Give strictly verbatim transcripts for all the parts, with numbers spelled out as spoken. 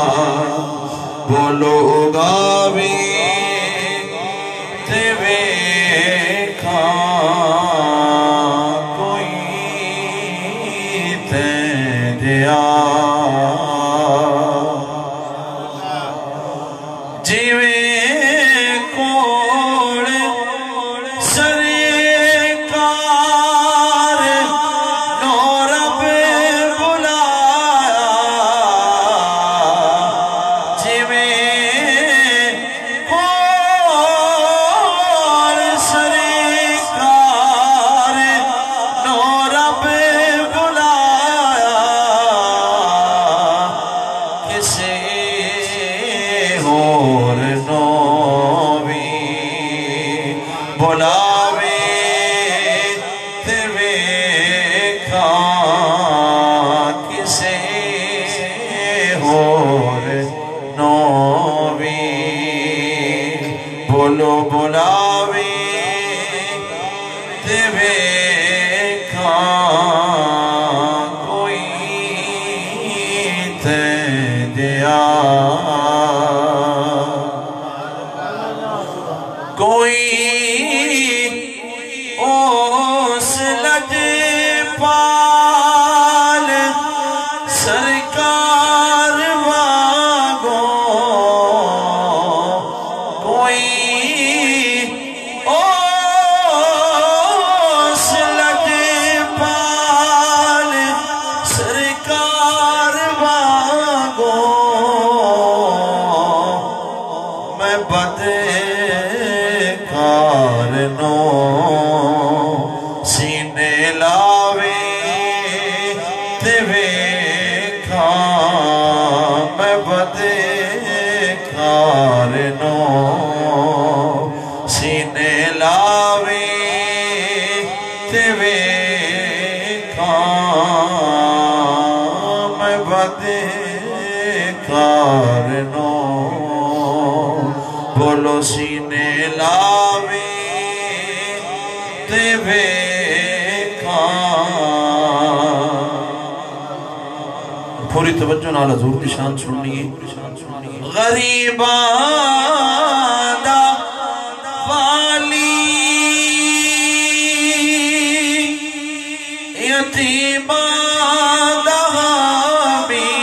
بولو گاوی تے ویکھا کوئی تے دیا بولو بلاوی تے ویکھا کوئی تے دیا کوئی اوس لج پال سرکار واگو کوئی سینے لاوے تے ویکھا میں بدکار نو سینے لاوے تے ویکھا میں بدکار نو بولو سینے لاوے تے ویکھا پوری توجہ نال حضور کی شان سننی ہے غریباں دا والی یتیماں دا حامی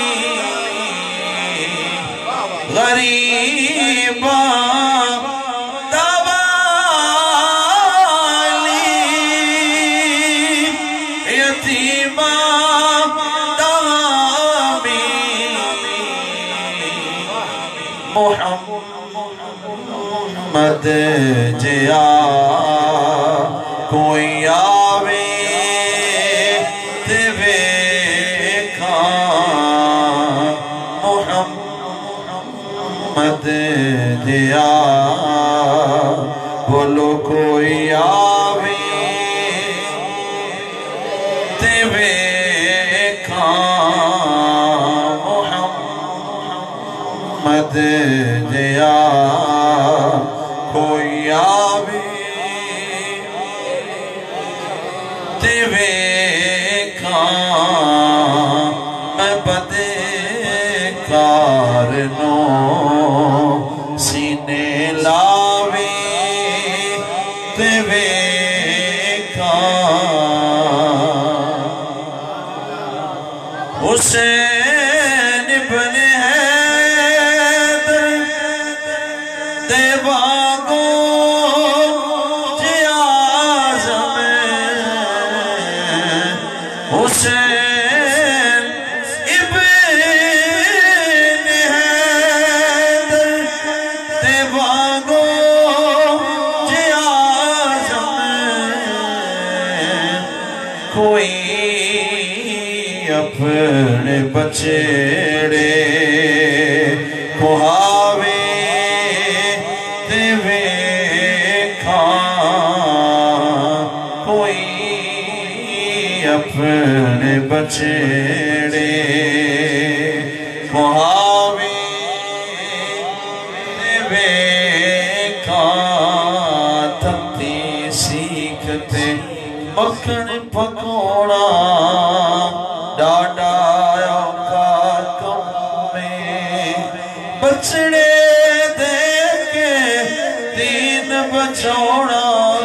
غریباں محمد جیا کوئی آوے تے ویکھا محمد جیا بولو کوئی آوے تے ویکھا محمد جیا کوئی آوے تے ویکھا میں بدکار نو سینے لاوے تے ویکھا حسین ابن حیدر دے واگو جی آزم حسین ابن حیدر دے واگو جی آزم کوئی اپنے بچڑے کوہاوے تے ویکھا کوئی اپنے بچڑے کوہاوے تے ویکھا تھتی سیکھتے مکھن پکوڑا ڈاڈا اوقات کم میں بچڑے دے کے دین بچوڑا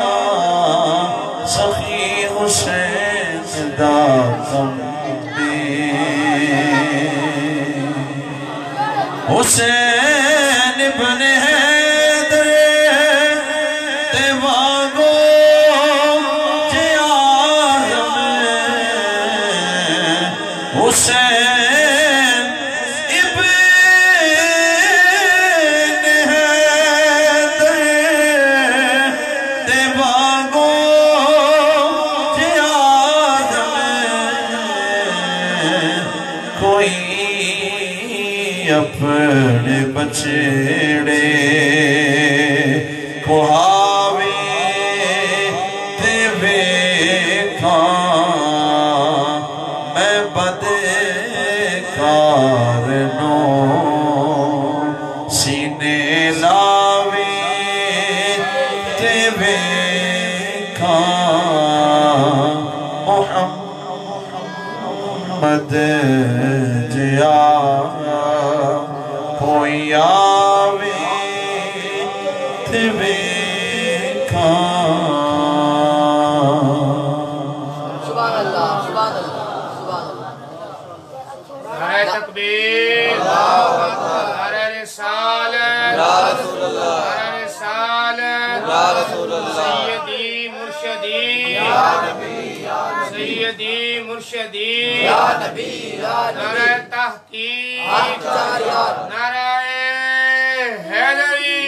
سخی حسین دا کم حسین ابن حیدر تے واگو جے آزم حسین ابن حیدر تے واگو جے آزم کوئی اپنے بچڑے کو ہاوے تے ویکھاں میں بدکار نو سینے لاوے تے ویکھاں محمد جیا کوئی آوے تے ویکھاں سبحان اللہ سبحان اللہ سبحان اللہ نعرہ تکبیر نعرہ رسالت نعرہ رسالت سیدی مرشدی سیدی مرشدی نعرہ تحقیق نعرہ حیدری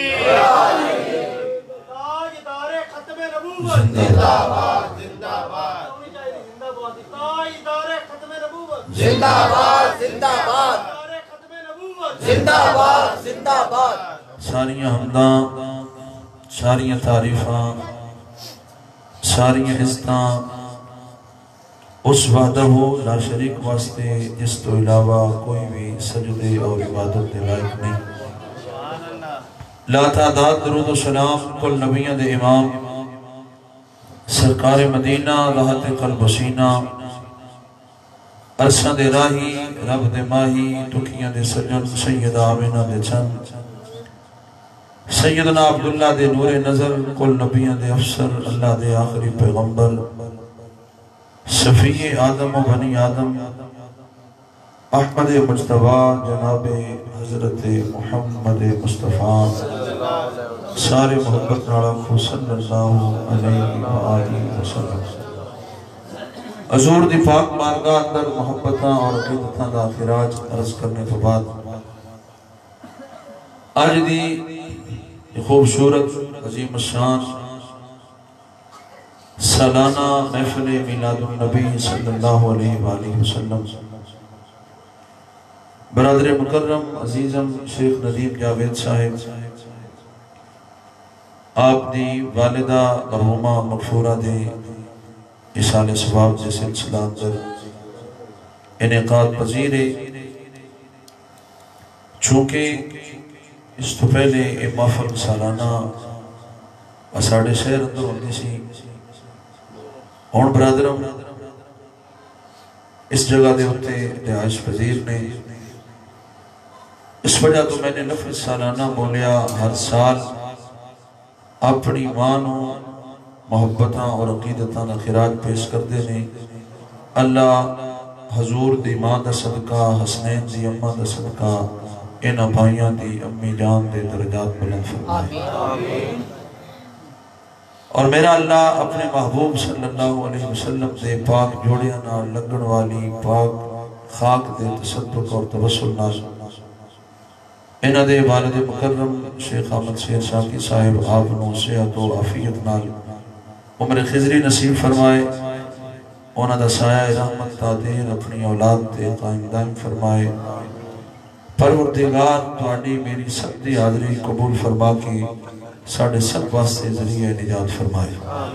تاجدار ختم نبوت زندہ باد زندہ باد تاجدار ختم نبوت زندہ باد زندہ باد ختم نبوت زندہ باد زندہ باد ساریاں حمداں ساریاں تعریفاں ساریاں عزتاں اس وحدہ لا شریک واسطے جس تو علاوہ کوئی بھی سجدے اور عبادت دے لائق نہیں لا تعداد درود و سلام کل نبیوں دے امام سرکار مدینہ راحت قلب و سینہ عرصہ دے راہی رب دے ماہی ٹکیاں دے سجن سیدہ آمینہ دے چند سیدنا عبداللہ دے نور نظر کل نبیوں دے افسر اللہ دے آخری پیغمبر صفی آدم و بنی آدم احمد مجتبی جناب حضرت محمد مصطفیٰ سارے محبت نالا کو صلی اللہ علیہ وآلہ وسلم حضور دی پاک بارگاہ اندر محبتاں اور عقیدتاں دا خراج عرض کرنے کے بعد آج دی خوبصورت عظیم الشان سالانہ محفل میلاد النبی صلی اللہ علیہ وآلہ وسلم برادر مکرم عزیزم شیخ ندیم جاوید صاحب آپ دی والدہ مرحومہ مغفورہ دے اصال ثواب دے سلسلہ اندر انعقاد پذیر ہے چونکہ اس تو پہلے ایک محفل سالانہ اساڑے شہر اندر ہوتی سی اور برادرم اس جگہ دے ہوتے رہائش پذیر نے اس وجہ تو میں نے لفظ سالانہ بولیا ہر سال اپنی مانوں محبتاں اور عقیدتاں خراج پیش کر دینے اللہ حضور دی ماں دا صدقہ حسنین دی اماں دا صدقہ ان بھائیاں دی امی جان دے درجات بلند فرمائے اور میرا اللہ اپنے محبوب صلی اللہ علیہ وسلم دے پاک جوڑیاں نال لگن والی پاک خاک دے تصدق اور توسل نال انہ دے والد مکرم شیخ احمد سید شاکی صاحب آپ نو صحت و عافیت نال عمر خضری نصیب فرمائے انہ دا سایہ رحمت تادیر اپنی اولاد دے قائم دائم فرمائے پروردگار تواڈی میری سب دی حاضری قبول فرما کے ساڑھے سب واسطے ذریعہ نجات فرمائے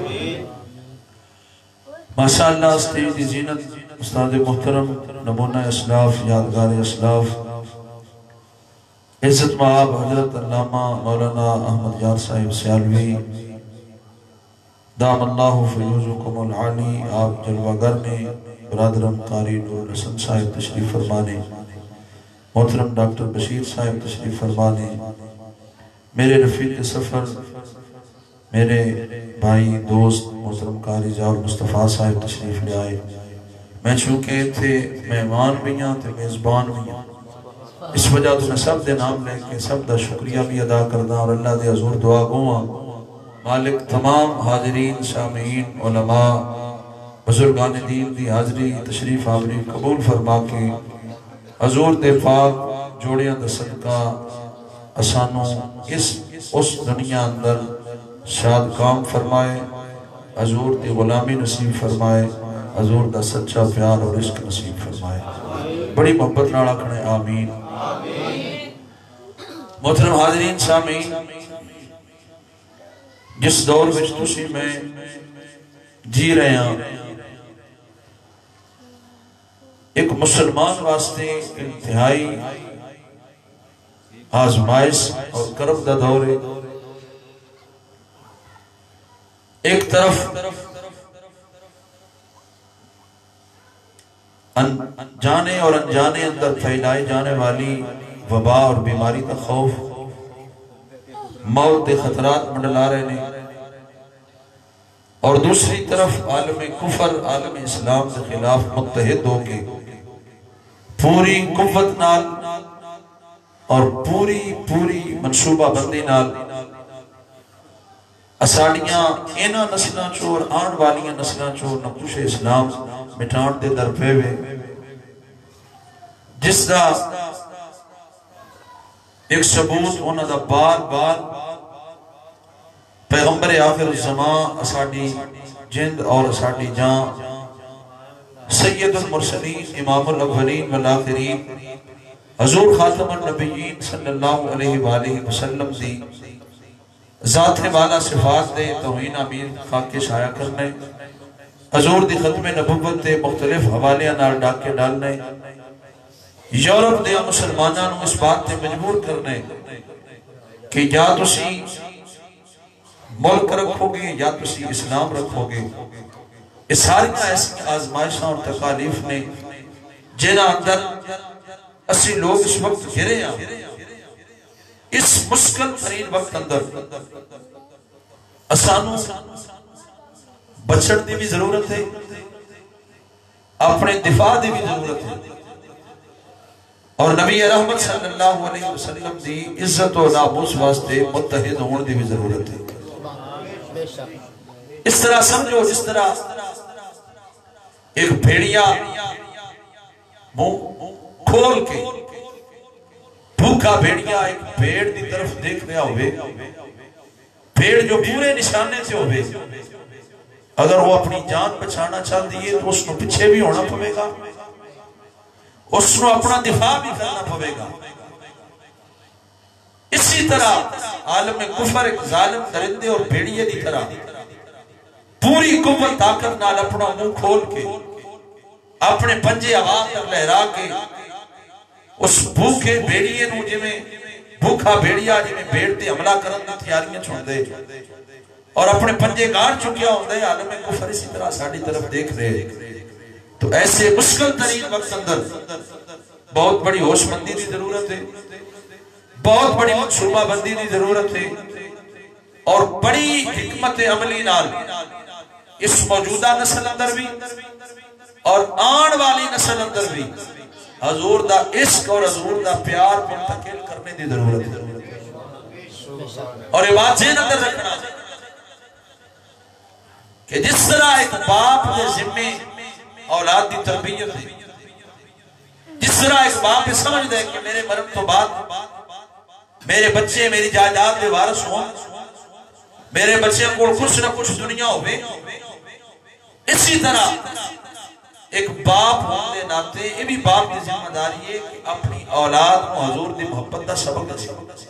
ماشاءاللہ اسٹیج دی زینت استاد محترم نمونہ اسلاف یادگار اسلاف عزت مآب حضرت علامہ مولانا احمد یار صاحب سیالوی دام اللہ فیوزکم العالی آپ جلوہ گر نے برادرم قاری نور حسن صاحب تشریف فرمانے محترم ڈاکٹر بشیر صاحب تشریف فرما لیں، میرے رفیق سفر میرے بھائی دوست محترم قاری جاور مصطفیٰ صاحب تشریف لے آئے۔ میں چونکہ تھے مہمان بھی ہاں تے میزبان بھی ہاں، اس وجہ تو میں سب دے نام لے کے سب دا شکریہ بھی ادا کردہ اور اللہ دے حضور دعا گواں مالک تمام حاضرین سامعین علماء بزرگان دین دی حاضری تشریف آوری قبول فرما کے حضور دے پاک جوڑیاں دا صدقہ اسانوں اس اس دنیا اندر شاد کام فرمائے، حضور دی غلامی نصیب فرمائے، حضور دا سچا پیار اور عشق نصیب فرمائے۔ بڑی محبت ناڑا کھنے آمین۔ محترم حاضرین سامعین، جس دور وچ تسی میں جی رہے ہیں، ایک مسلمان واسطے انتہائی آزمائش اور کرب دا دور ہے۔ ایک طرف جانے اور انجانے اندر پھیلائے جانے والی وبا اور بیماری کا خوف، موت کے خطرات منڈلا رہے نے، اور دوسری طرف عالم کفر عالم اسلام کے خلاف متحد ہو کے پوری قوت نال اور پوری پوری منصوبہ بندی نال اساڑیاں اینا نسلہ چور آن والیاں نسلہ چور نقوش اسلام مٹھان دے در پہ ہوئے، جس دا ایک ثبوت ہونا دا بار بار پیغمبر آخر الزمان اساڑی جند اور اساڑی جان سید المرسلین امام الاولین والآخرین حضور خاتم النبیین صلی اللہ علیہ وآلہ وسلم دی ذات والا صفات دے توہین امین خاک کے شائع کرنے، حضور دی ختم نبوت دے مختلف حوالیاں نال ڈاک کے ڈالنے، یورپ دے مسلمانوں اس بات تے مجبور کرنے کہ یا تسی ملک رکھو گے یا تسی اسلام رکھو گے۔ اس ساری ایسی آزمائشاں اور تکالیف نے جنہ اندر اسی لوگ اس وقت گرے ہیں، اس مشکل ترین وقت اندر اسانوں بچڑ دی بھی ضرورت ہے، اپنے دفاع دی بھی ضرورت ہے، اور نبی رحمت صلی اللہ علیہ وسلم دی عزت و ناموس واسطے متحد ہون دی بھی ضرورت ہے۔ اس طرح سمجھو جس طرح ایک بھیڑیا منہ کھول کے بھوکا بھیڑیا ایک بھیڑ دی طرف دیکھ رہا ہوئے، بھیڑ جو پورے نشانے سے ہوئے، اگر وہ اپنی جان بچانا چاہ دیئے تو اس نے پچھے بھی ہونا پوے گا، اس نے اپنا دفاع بھی کرنا پوے گا۔ اسی طرح عالم کفر ایک ظالم درندے اور بھیڑیے دی طرح پوری قوت طاقت نال اپنا منہ کھول کے اپنے پنجے آواز تک لہرا کے اس بھوکے بھیڑیے نو جی میں بھوکا بھیڑیا جی میں بھیڑ تے حملہ کرن دی تیاریاں چھوڑ دے اور اپنے پنجے گاڑ چکیا ہوندے، عالم کفر اسی طرح ساڑھی طرف دیکھ رہے۔ تو ایسے مشکل ترین وقت اندر بہت بڑی ہوش مندی دی ضرورت ہے، بہت بڑی منصوبہ بندی دی ضرورت ہے، اور بڑی حکمت عملی نال اس موجودہ نسل اندر بھی اور آن والی نسل اندر بھی حضور دا عشق اور حضور دا پیار منتقل کرنے دی ضرورت ہے۔ اور یہ بات ذہن اندر رکھنا کہ جس طرح ایک باپ کے ذمے اولاد دی تربیت ہے، جس طرح ایک باپ یہ سمجھ دے کہ میرے مرن تو بعد میرے بچے میری جائیداد کے وارث ہوں، میرے بچے کو کچھ نہ کچھ دنیا ہوئے، اسی طرح ایک باپ ہونے ناتے یہ بھی باپ کی ذمہ داری ہے کہ اپنی اولاد کو حضور دی محبت دا سبق دے۔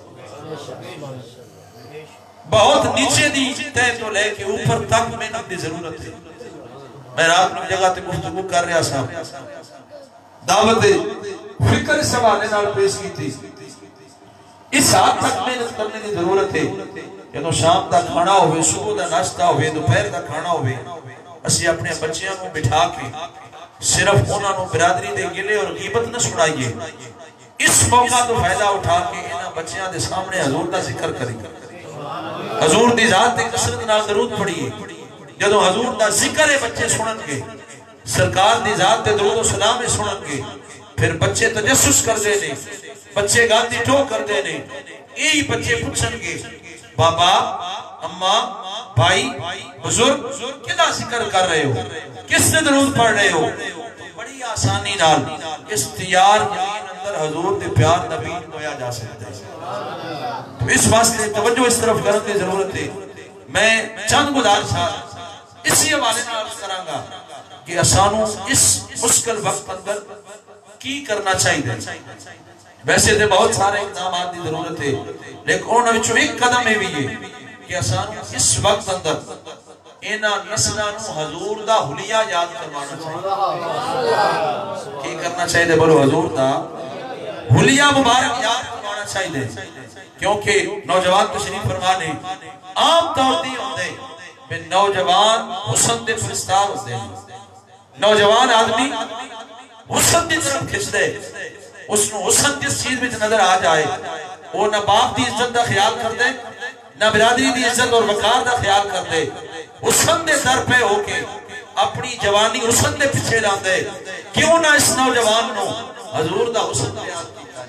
بہت نیچے دی تے تو لے کے اوپر تک محنت دی ضرورت ہے۔ میں رات میں جگہ تے گفتگو کر رہا سا، دعوت فکر اس حوالے نال پیش کی تھی، اس حد تک محنت کرنے کی ضرورت ہے کہ شام دا کھانا ہوئے، صبح دا ناشتہ ہوئے، دوپہر دا کھانا ہوئے، اسی اپنے بچیاں کو بٹھا کے صرف انہاں نو برادری دے گلے اور غیبت نہ سنائیے، اس موقع تو فائدہ اٹھا کے انہاں بچیاں دے سامنے حضور دا ذکر کریں، حضور دی ذات تے کثرت نال درود پڑھیے۔ جدو حضور دا ذکر ہے بچے سنن گے، سرکار دی ذات تے درود و سلام سنن گے، پھر بچے تجسس کر دے نے، بچے گاندی ٹھو کر دے نے، یہی بچے پوچھن گے بابا اماں بھائی بزرگ کدا ذکر کر رہے ہو، کس نے درود پڑھ رہے ہو؟ بڑی آسانی نال استیار یقین اندر حضور دے پیار نبی ہویا جا سکتا ہے۔ تو اس واسطے توجہ اس طرف کرنے کی ضرورت ہے۔ میں چند گزارشات اسی حوالے میں عرض کراں گا کہ اسانو اس مشکل وقت اندر کی کرنا چاہیے۔ ویسے تو بہت سارے اقدامات کی ضرورت ہے، لیکن انہوں نے ایک قدم ہے بھی ہے کہ اسانو اس وقت اندر انہاں نسلاں نو حضور دا حلیہ یاد کروانا چاہیے۔ کی کرنا چاہیے؟ بولو حضور دا حلیہ مبارک یاد کروانا چاہیے، کیونکہ نوجوان تشریف فرمانے عام طور دی ہوندے کہ نوجوان حسن دے فرستار ہوتے ہیں۔ نوجوان آدمی حسن دی طرف کھچ دے، اس نو حسن جس چیز میں نظر آ جائے، وہ نہ باپ دی عزت دا خیال کر دے، نہ برادری دی عزت اور وقار دا خیال کر دے، حسن دے در پہ ہو کے اپنی جوانی حسن دے پیچھے لان دے۔ کیوں نہ اس نوجوان نو حضور دا حسن بیان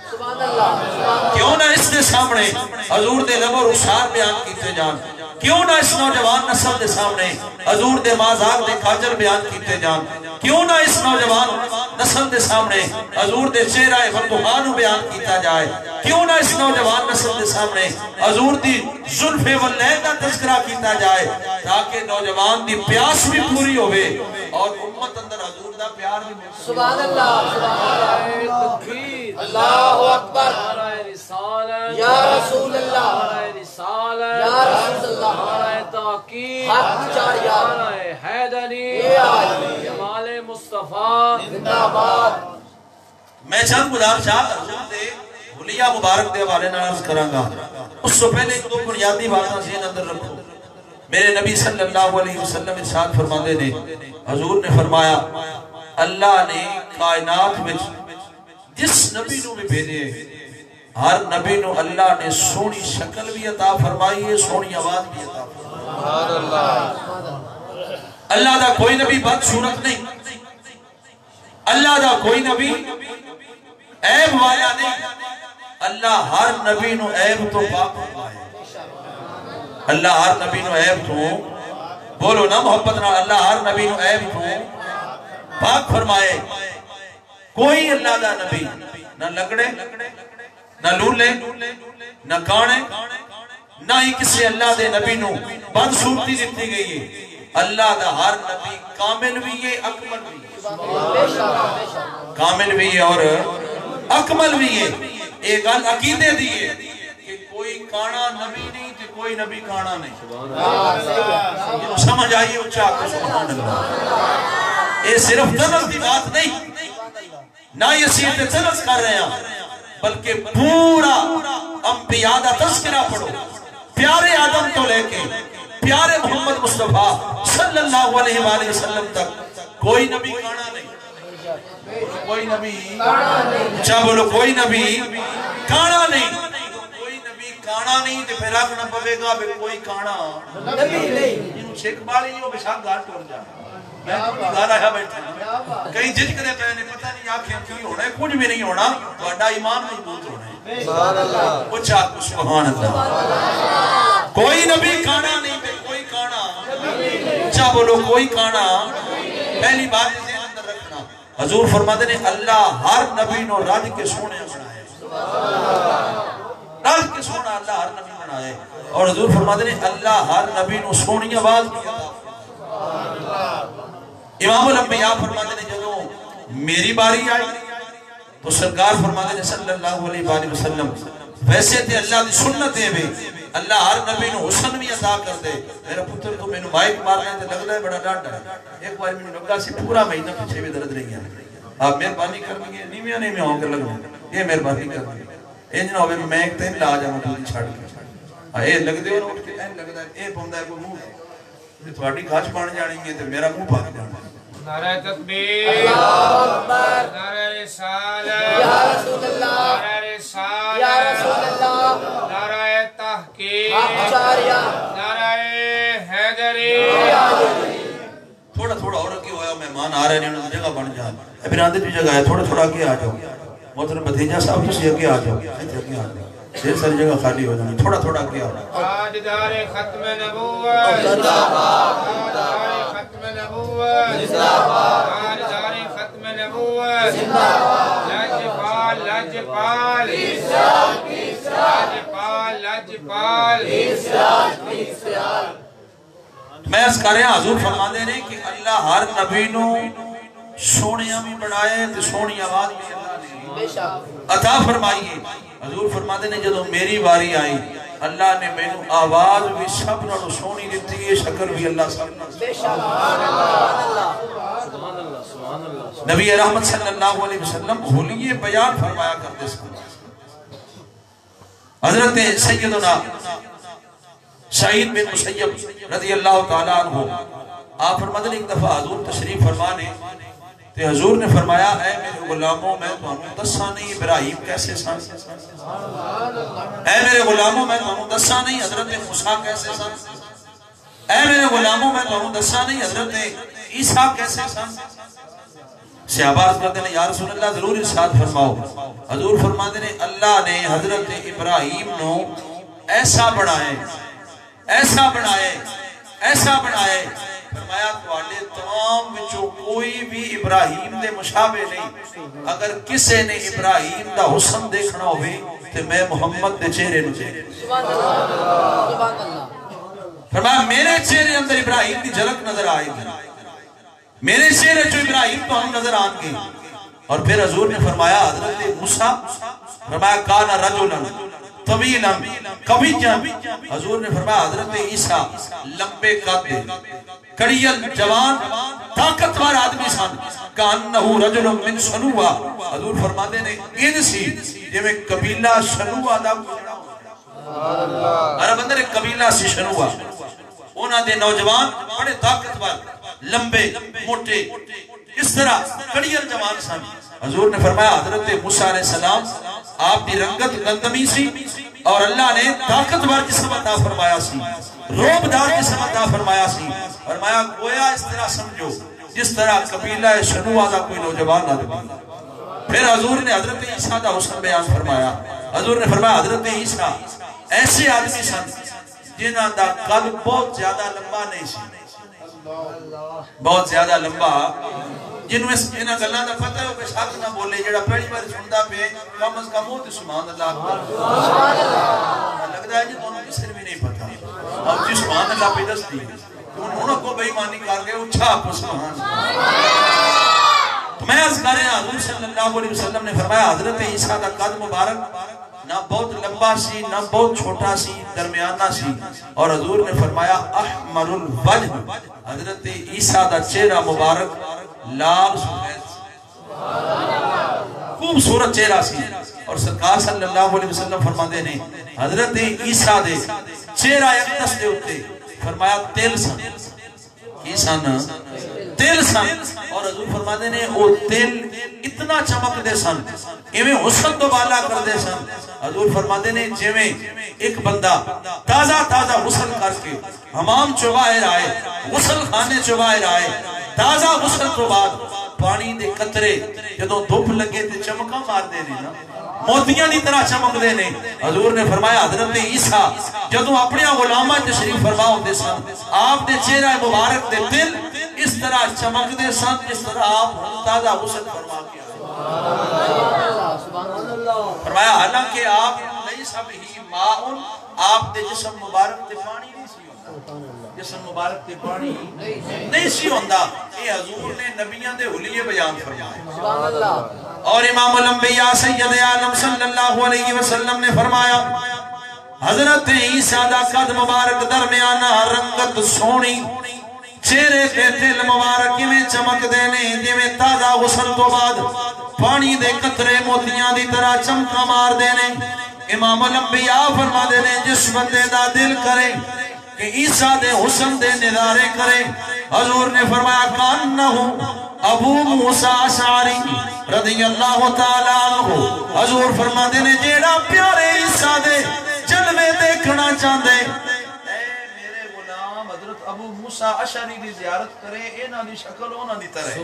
کیتا، کیوں نہ اس دے سامنے حضور دے لب اور رخسار بیان کیتے جان، کیوں نہ اس نوجوان نسل دے سامنے حضور دے مازاق دے کاجل بیان کیتے جان، کیوں نہ اس نوجوان نسل دے سامنے حضور دے چہرہ فتوحانو بیان کیتا جائے، کیوں نہ اس نوجوان نسل دے سامنے حضور دی زلف واللین دا تذکرہ کیتا جائے، تاکہ نوجوان دی پیاس بھی پوری ہوئے اور امت اندر حضور دا پیار بھی ملتا۔ سبحان اللہ، سبحان اللہ، اللہ اکبر، یا رسول اللہ، یا رسول اللہ، حق چاریات، حیدری، جمال مصطفیٰ، زندہ باد۔ میں چند گزارشات حضور دے حلیہ مبارک دے حوالے نال عرض کراں گا۔ اس سے پہلے ایک دو بنیادی باتاں ذہن اندر رکھو۔ میرے نبی صلی اللہ علیہ وسلم ارشاد فرماندے نے، حضور نے فرمایا اللہ نے کائنات وچ جس نبی نو بھی بھیجے، ہر نبی نو اللہ نے سونی شکل بھی عطا فرمائی ہے، سونی آواز بھی عطا فرمائی۔ اللہ دا کوئی نبی بد صورت نہیں، اللہ دا کوئی نبی عیب والا نہیں، اللہ ہر نبی نو عیب تو پاک فرمائے۔ اللہ ہر نبی نو عیب تو، بولو نا محبت نہ، اللہ ہر نبی نو عیب تو پاک فرمائے۔ کوئی اللہ دا نبی نہ لگڑے، نہ لولے، نہ کانے، نہ ہی کسی اللہ دے نبی نو بد صورتی دیتی گئی ہے۔ اللہ دا ہر نبی کامل بھی ہے، اکمل بھی ہے، کامل بھی ہے اور اکمل بھی ہے۔ ایک گل عقیدے دی ہے کہ کوئی کانا نبی نہیں تے کوئی نبی کانا نہیں۔ سمجھ آئیے اچھا کو سبحان اللہ۔ یہ صرف تنس دی بات نہیں، نہ یہ سیدھے تنس کر رہے ہیں، بلکہ پورا انبیاء دا تذکرہ پڑھو، پیارے آدم تو لے کے پیارے محمد مصطفیٰ صلی اللہ علیہ وآلہ وسلم تک کوئی نبی کانا نہیں، کوئی نبی اچھا بولو، کوئی نبی کانا نہیں، کوئی نبی کانا نہیں، تو پھر آگنا پوے گا بے کوئی کانا نبی نہیں۔ جنہوں چھک بالی نہیں ہو بشاک گھار ٹور جا، میں کوئی گھار آیا بیٹھا کہیں جج کرے پہنے پتہ نہیں آنکھیں کی ہونا ہے، کچھ بھی نہیں ہونا، تو اڈا ایمان مضبوط ہونا ہے۔ سبحان اللہ، اچھا کو سبحان اللہ۔ کوئی نبی کانا نہیں تے کوئی کانا، اچھا بولو کوئی کانا۔ پہلی بات ذہن اندر رکھنا، حضور فرماتے ہیں اللہ ہر نبی نو رج کے سونے بنائے، رج کے سونا اللہ ہر نبی بنائے، اور حضور فرماتے ہیں اللہ ہر نبی نو سونی آواز بھی عطا۔ امام الانبیاء فرماتے ہیں جدوں میری باری آئی تو سرکار فرماتے ہیں صلی اللہ علیہ وآلہ وسلم ویسے تھے اللہ دی سنت ہے بھی اللہ ہر نبی نو حسن بھی عطا کر دے۔ میرا پتر تو میں نو مائک مارنے تے لگدا ہے بڑا ڈانڈا ہے، ایک بار میں لگا سی پورا مہینہ پیچھے بھی درد رہی ہے، آپ مہربانی کرنی ہے نیویاں نیویاں ہو کر لگنا، یہ مہربانی کرنی ہے، انج نہ ہوے میں ایک تین لا جاواں دوسری چھڑ کے، اے لگدے ہو اٹھ کے این لگدا ہے اے پوندا ہے کوئی منہ تے تھوڑی کھاچ بن جانی ہے تے میرا منہ پاک جانا، نعرہ تکبیر اللہ اکبر نعرہ رسالت یا رسول اللہ نعرہ رسالت یا رسول اللہ نعرہ تحقیق آچاریہ نعرہ حیدری تھوڑا تھوڑا اور کی ہوا مہمان آ رہے ہیں جگہ بن جائے برادری بھی جگہ ہے تھوڑا تھوڑا آگے آ جاؤ محترم بھتیجا صاحب تسی آگے آ جاؤ آگے آ جاؤ ڈھیر ساری جگہ خالی ہو جانی تھوڑا تھوڑا آگے آ جاؤ تاجدار ختم نبوت زندہ باد تاجدار ختم نبوت زندہ باد تاجدار ختم نبوت زندہ باد لاجپال لاجپال لاجپال لاجپال میں اس کر رہا حضور فرما دے رہے کہ اللہ ہر نبی نو سونیاں بھی بڑھائے تو سونی آواز بھی اللہ نے عطا فرمائیے حضور فرما دے نے جدو میری باری آئی اللہ نے میں نو آواز بھی سب نو سونی دیتی ہے شکر بھی اللہ سب نبی رحمت صلی اللہ علیہ وسلم حلیے بیان فرمایا کرتے سن حضرت سیدنا سعید بن مسیب رضی اللہ تعالیٰ عنہ آپ فرماتے ہیں ایک دفعہ حضور تشریف فرمانے تو حضور نے فرمایا اے میرے غلاموں میں تو ہمیں دسا نہیں ابراہیم کیسے سن اے میرے غلاموں میں تو ہمیں دسا نہیں حضرت موسیٰ کیسے سن اے میرے غلاموں میں تو ہمیں دسا نہیں حضرت عیسیٰ کیسے سن صحابہ عرض کرتے ہیں یا رسول اللہ ضرور ارشاد فرماؤ حضور فرماتے ہیں اللہ نے حضرت ابراہیم نو ایسا بنائے ایسا بنائے ایسا بنائے فرمایا تواڈے تمام وچوں کوئی بھی ابراہیم دے مشابہ نہیں اگر کسے نے ابراہیم دا حسن دیکھنا ہوئے تو میں محمد دے چہرے نو چہرے سبحان اللہ سبحان اللہ فرمایا میرے چہرے اندر ابراہیم دی جھلک نظر آئے گی میرے چہرے جو ابراہیم تو ہم نظر آن گے اور پھر حضور نے فرمایا حضرت موسیٰ فرمایا کانا رجلا طویلا قویا حضور نے فرمایا حضرت عیسیٰ لمبے قد کڑیل جوان طاقتور آدمی سن کانہو رجل من سنوا حضور فرماتے نے ان سی جے میں قبیلہ شنوا دا عرب اندر ایک قبیلہ سی شنوا اونا دے نوجوان بڑے طاقتور لمبے موٹے اس طرح کڑیل جوان سن حضور نے فرمایا حضرت موسیٰ علیہ السلام آپ دی رنگت گندمی سی اور اللہ نے طاقتور جسم عطا فرمایا سی روب دار جسم عطا فرمایا سی فرمایا گویا اس طرح سمجھو جس طرح قبیلہ شنوا دا کوئی نوجوان آدمی پھر حضور نے حضرت عیسیٰ دا حسن بیان فرمایا حضور نے فرمایا حضرت عیسیٰ ایسے آدمی سن جنہاں دا قلب بہت زیادہ لمبا نہیں سی بہت زیادہ لمبا جنہوں اس جنہاں گلہ دا پتہ ہے وہ شاک نہ بولے جڑا پہلی بار سندہ پہ کم از کم ہوتی سبحان اللہ لگتا ہے جی دونوں کسر بھی نہیں پتا اب جی سبحان اللہ پہ دستی انہوں کو بھئی مانی کر گئے اچھا آپ کو سبحان تو میں از کر رہے ہیں حضور صلی اللہ علیہ وسلم نے فرمایا حضرت عیسیٰ دا قد مبارک نہ بہت لمبا سی نہ بہت چھوٹا سی درمیانہ سی اور حضور نے فرمایا احمر الوجہ حضرت عیسیٰ دا چہرہ مبارک لال سفید خوبصورت چہرہ سی اور سرکار صلی اللہ علیہ وسلم فرماتے ہیں حضرت عیسیٰ دے چہرہ اقدس دے ہوتے فرمایا تیل سن کی سن تیل سن اور حضور فرماتے ہیں وہ تیل اتنا چمک دے سن ایویں حسن تو بالا کر دے سن حضور فرماتے ہیں جیویں ایک بندہ تازہ تازہ غسل کر کے حمام چو باہر آئے غسل خانے چو باہر آئے تازہ غسل تو بعد پانی دے قطرے جدوں دھوپ لگے تے چمکا مار دے نے نا موتیاں دی طرح چمک دے نے حضور نے فرمایا حضرت عیسیٰ جدوں اپنے غلاماں تشریف فرما ہوندے سن آپ دے چہرہ مبارک دے دل اس طرح چمک دے سن جس طرح آپ تازہ غسل فرما کے فرمایا حالانکہ آپ نہیں سب ہی ماؤن آپ دے جسم مبارک دے پانی نہیں سی جسم مبارک دے پانی نہیں سی ہوندہ یہ حضور نے نبیان دے حلیے بیان فرمایا اور امام الانبیاء سید عالم صلی اللہ علیہ وسلم نے فرمایا حضرت عیسیٰ دا قد مبارک درمیانہ رنگت سونی چہرے پہ دل مبارک میں چمک دینے جویں تازہ غسل تو بعد پانی دے قطرے موتیاں دی طرح چمکا مار دینے امام الانبیاء فرما دینے جس بندے دا دل کرے کہ عیسیٰ دے حسن دے نظارے کرے حضور نے فرمایا کانہو ابو موسیٰ اشعری رضی اللہ تعالیٰ عنہ حضور فرما دے نے جیڑا پیارے عیسیٰ دے جلوے دیکھنا چاندے میرے غلام حضرت ابو موسیٰ اشعری دی زیارت کرے اینا دی شکل اونا دی طرح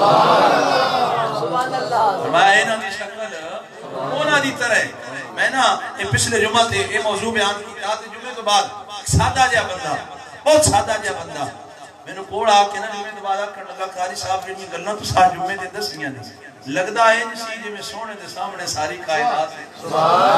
سبحان اللہ فرمایا اینا دی شکل اونا دی طرح میں نا پچھلے جمعہ تھے یہ موضوع بیان کی آتے جمعے تو بعد سادہ جا بندہ بہت سادہ جا بندہ میں نے کوڑ آکے نا جمعے تو بعد آکر لگا کاری صاحب جمعے گلنا تو ساتھ جمعے دے دس گیا نہیں لگدا ہے جسی جی میں سونے دے سامنے ساری کائنات ہے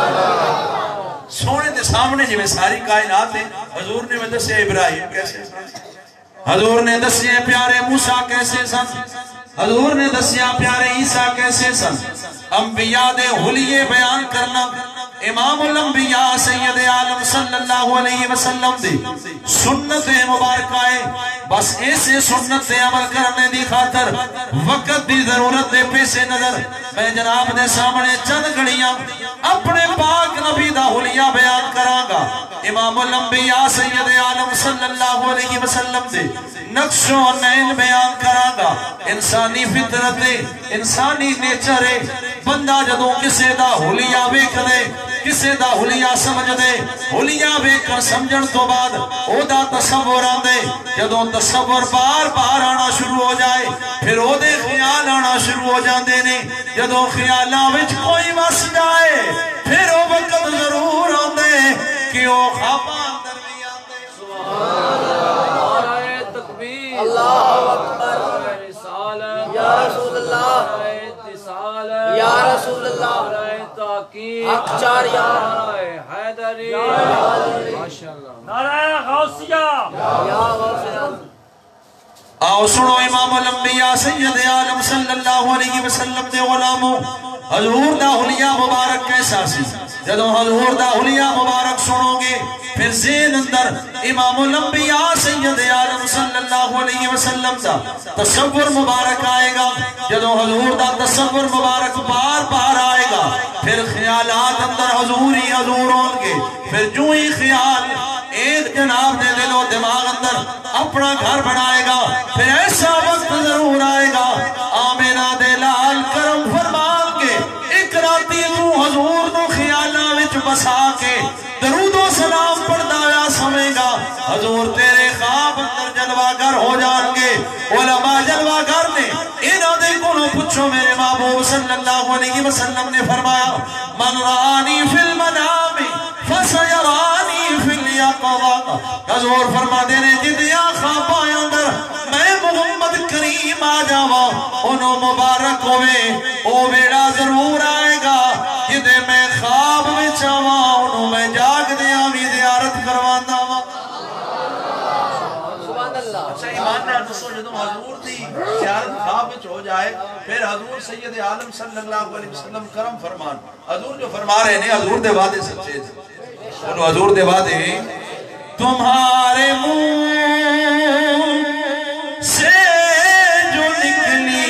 سونے دے سامنے جی میں ساری کائنات ہے حضور نے میں دسے ابراہیم کیسے سن حضور نے دسے پیارے موسیٰ کیسے سن حضور نے دسیا پیارے عیسیٰ کیسے سن انبیاء دے حلیے بیان کرنا امام الانبیاء سید عالم صلی اللہ علیہ وسلم دی سنت مبارکہ ہے بس ایسے سنت سے عمل کرنے دی خاطر وقت دی ضرورت دے پیسے نظر میں جناب دے سامنے چند گھڑیاں اپنے پاک نبی دا حلیہ بیان کرانگا امام الانبیاء سید عالم صلی اللہ علیہ وسلم دے نقش و نین بیان کرانگا انسانی فطرت انسانی نیچر بندہ جدوں کسے دا حلیہ بیک دے کسے دا حلیہ سمجھ دے حلیہ بیک کر سمجھن تو بعد او دا تصور آن دے جدوں تصور بار بار آنا شروع ہو جائے پھر او دے خیال آنا شروع ہو جان دے نے جدوں خیالہ وچ کوئی وس جائے پھر او وقت ضرور آن دے کہ او خوابہ اندر بھی آن دے سبحان اللہ تکبیر اللہ اکبر رسالت یا رسول اللہ یا رسول اللہ حق چار یا حیدری ماشاءاللہ نعرہ غوثیہ یا غوثیہ آؤ سنو امام الانبیاء سید عالم صلی اللہ علیہ وسلم دے غلاموں حضور دا حلیہ مبارک کیسا سی جدوں حضور دا حلیہ مبارک سنو گے پھر زین اندر امام الانبیاء سید عالم صلی اللہ علیہ وسلم دا تصور مبارک آئے گا جدوں حضور دا تصور مبارک بار بار آئے گا پھر خیالات اندر حضور ہی حضور ہوں گے پھر جو ہی خیال ایک جناب دے دل و دماغ اندر اپنا گھر بنائے گا پھر ایسا وقت ضرور آئے گا آمینہ دے لال کرم فرمان کے ایک راتی تو حضور تو خیالہ وچ بسا کے درود و سلام پڑھدایا سمیں گا حضور تیرے خواب اندر جلوہ گر ہو جان گے علماء جلوہ گر نے انہوں دے کنوں پچھو میرے محبوب صلی اللہ علیہ وسلم نے فرمایا من رانی فی المنام فسیرانی فی الیقظہ حضور فرما دینے جدیا خوابہ اندر میں محمد کریم آ جاوا انہوں مبارک ہوئے او بیڑا ضرور آئے گا جدے میں خواب میں چاوا انہوں میں جاگ دیا بھی زیارت کروانا وا سبحان اللہ اچھا ایمان نے دسو جدوں حضور دی زیارت خواب میں ہو جائے پھر حضور سید عالم صلی اللہ علیہ وسلم کرم فرمان حضور جو فرما رہے ہیں حضور دے وعدے سچے تھے انہوں حضور دے وعدے تمہارے منہ سے جو نکلی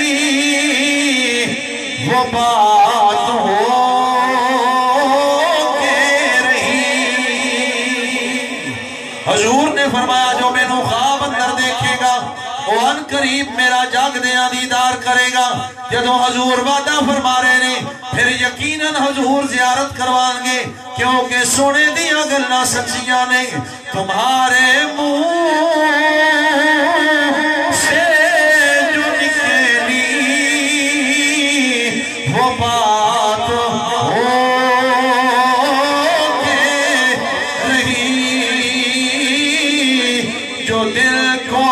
وہ بات ہو کے رہی حضور نے فرمایا جو میں نو خواب اندر دیکھے گا وہ ان قریب میرا جاگ دیا دیدار کرے گا جدوں حضور وعدہ فرما رہے نے پھر یقیناً حضور زیارت کروان گے کیونکہ سونے دیا گلنا سچیاں نہیں تمہارے منہ سے جو نکلی وہ بات ہو کے رہی جو دل کو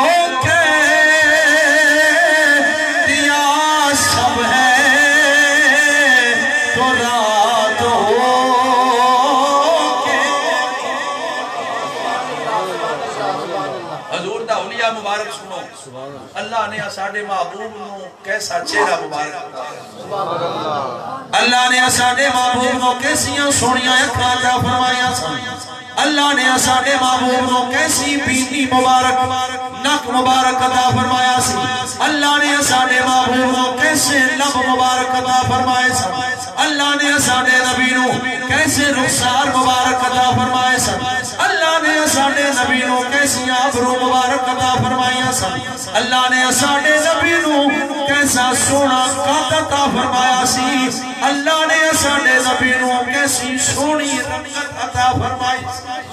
اللہ نے اساڑے محبوب نو کیسا چہرہ مبارک اللہ نے اساڑے محبوب نو کیسیاں سونیاں اکھاں عطا فرمایا سن اللہ نے اساڑے محبوب نو کیسی بینی مبارک نک مبارک عطا فرمایا سی اللہ نے اساڑے محبوب نو کیسے لب مبارک عطا فرمائے سن اللہ نے اساڑے نبی نو کیسے رخسار مبارک عطا فرمائے سن اللہ نے اساڑے نبی نو کیسی کیسیا ابرو مبارک عطا فرمایا سن اللہ نے ساڑے نبی نو کیسا سونا قد عطا فرمایا سی اللہ نے ساڑے نبی نو کیسی سونی رنگت عطا فرمائی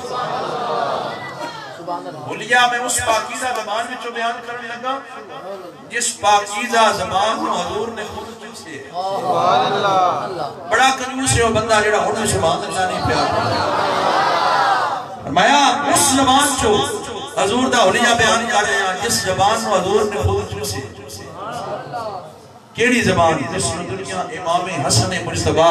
بھولیا میں اس پاکیزہ زبان میں جو بیان کرنے لگا جس پاکیزہ زبان کو حضور نے خود سے بڑا کنجوس ہے وہ بندہ جڑا ہونے سبحان اللہ نہیں پیار فرمایا اس زبان جو حضور دا حلیہ بیان کر رہے ہیں جس زبان کو حضور نے خود سے کیڑی زبان جس دنیا امام حسن مجتبی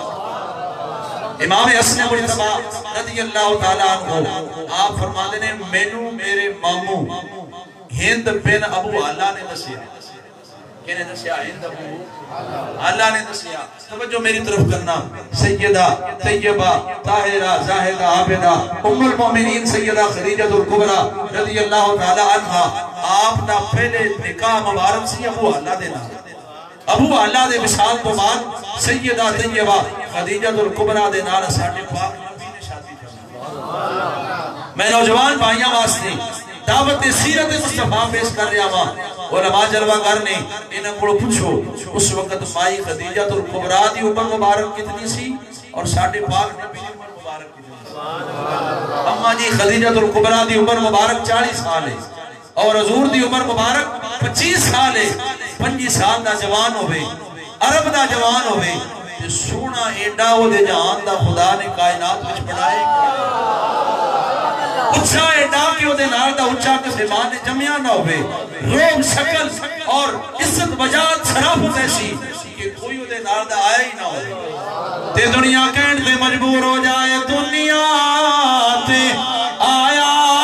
امام حسن مجتبی رضی اللہ تعالیٰ عنہ آپ فرماتے ہیں مینو میرے ماموں ہند بن ابو اللہ نے دسیا کہنے دسیا ہند ابو اللہ نے دسیا توجہ میری طرف کرنا سیدہ طیبہ طاہرہ زاہدہ عابدہ ام المومنین سیدہ خدیجہ الکبریٰ رضی اللہ تعالیٰ عنہ آپ نا پہلے نکاح مبارک سی ابو اللہ دینا ابو اللہ دے وصال تو بعد سیدہ طیبہ خدیجہ الکبریٰ دے نال ساڈے پاک نبی نے شادی کرنا میں نوجوان بھائیاں واسطے دعوت سیرت مصطفیٰ پیش کر رہا ہوا علماء جلوہ کرنے انہاں کو پوچھو اس وقت مائی خدیجہ الکبریٰ دی عمر مبارک کتنی سی اور ساڈے پاک نبی دی عمر مبارک کتنی سی اما جی خدیجہ الکبریٰ دی عمر مبارک چالیس سال ہے اور حضور دی عمر مبارک پچیس سال ہے پنجی سال دا جوان ہوئے عرب دا جوان ہوئے سونا ایڈا ہو دے جہان دا خدا نے کائنات وچ بنائے اچھا ایڈا کیوں دے نار دا اچھا کسے ماں نے جمعہ نہ ہوئے روم شکل اور عزت بجات شرافت ایسی کہ کوئی دے نار دا آیا ہی نہ ہوئے تے دنیا کہن تے مجبور ہو جائے دنیا تے آیا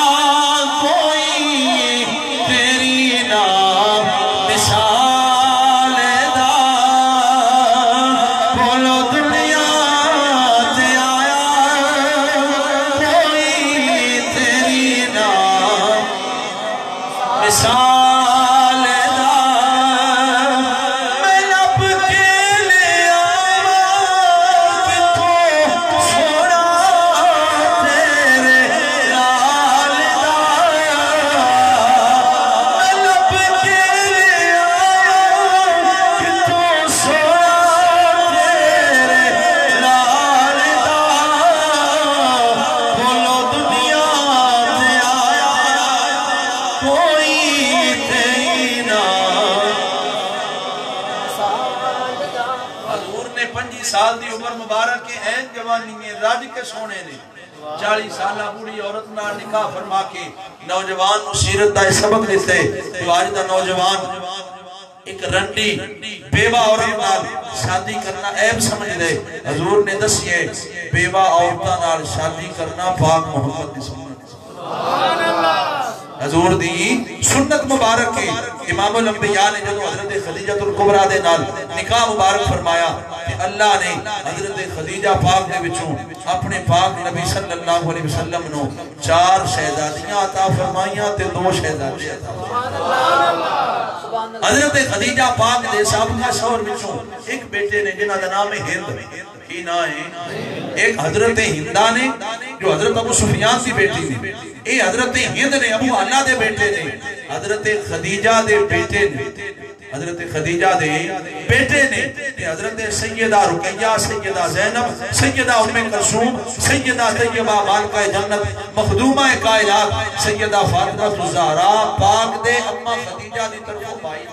سونے نے چالیس سالہ بوڑھی عورت نہ نکاح فرما کے نوجوان سیرت دا سبق لیتے تو آج دا نوجوان ایک رنڈی بیوہ عورت نال شادی کرنا عیب سمجھ دے حضور نے دسیے بیوہ عورتاں نال شادی کرنا پاک محمد دی سنت سبحان اللہ حضور دی سنت مبارک کے امام الانبیاء نے جدو حضرت خدیجہ الکبریٰ دے نال نکاح مبارک فرمایا کہ اللہ نے حضرت خدیجہ پاک دے بچوں اپنے پاک نبی صلی اللہ علیہ وسلم نو چار شہزادیاں عطا فرمائیاں تے دو شہزادے عطا فرمائیاں حضرت خدیجہ پاک دے سابقہ شوہر بچوں ایک بیٹے نے جنہ دا نام ہند کی نا ہے ایک حضرت ہندہ نے جو حضرت ابو سفیان کی بیٹی نے اے حضرت ہند نے ابو اللہ دے بیٹے نے حضرت خدیجہ دے بیٹے نے حضرت خدیجہ دے بیٹے نے حضرت سیدہ رقیہ سیدہ زینب سیدہ ام کلثوم سیدہ طیبہ مالکہ جنت مخدومہ کائنات سیدہ فاطمہ الزہراء پاک دے اما خدیجہ دی طرف بھائی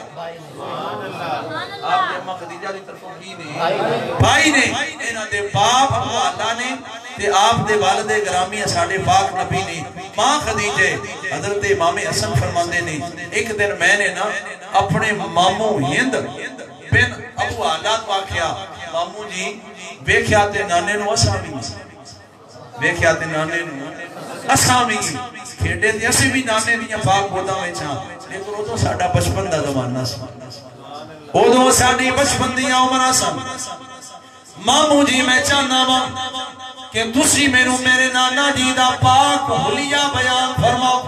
آپ نے اما خدیجہ دی طرف کی نے بھائی نے انہاں دے باپ ابو اللہ نے تے آپ دے والد گرامی ساڈے پاک نبی نے ماں خدیجہ حضرت امام حسن فرماندے نے ایک دن میں نے نا اپنے ماموں ہند بن ابو اللہ کو آکھیا ماموں جی ویکھیا تے نانے نو اسامی ویکھیا تے نانے نو اسامی کھیڈے تے اسی بھی نانے دیاں پاک بوتاں وچ ہاں لیکن او تو ساڈا بچپن دا زمانہ سی اودوں ساڈی بچپن دیاں عمراں سن ماموں جی میں چاہنا وا کہ تسی میرے میرے نانا جی دا پاک حلیہ بیان فرماؤ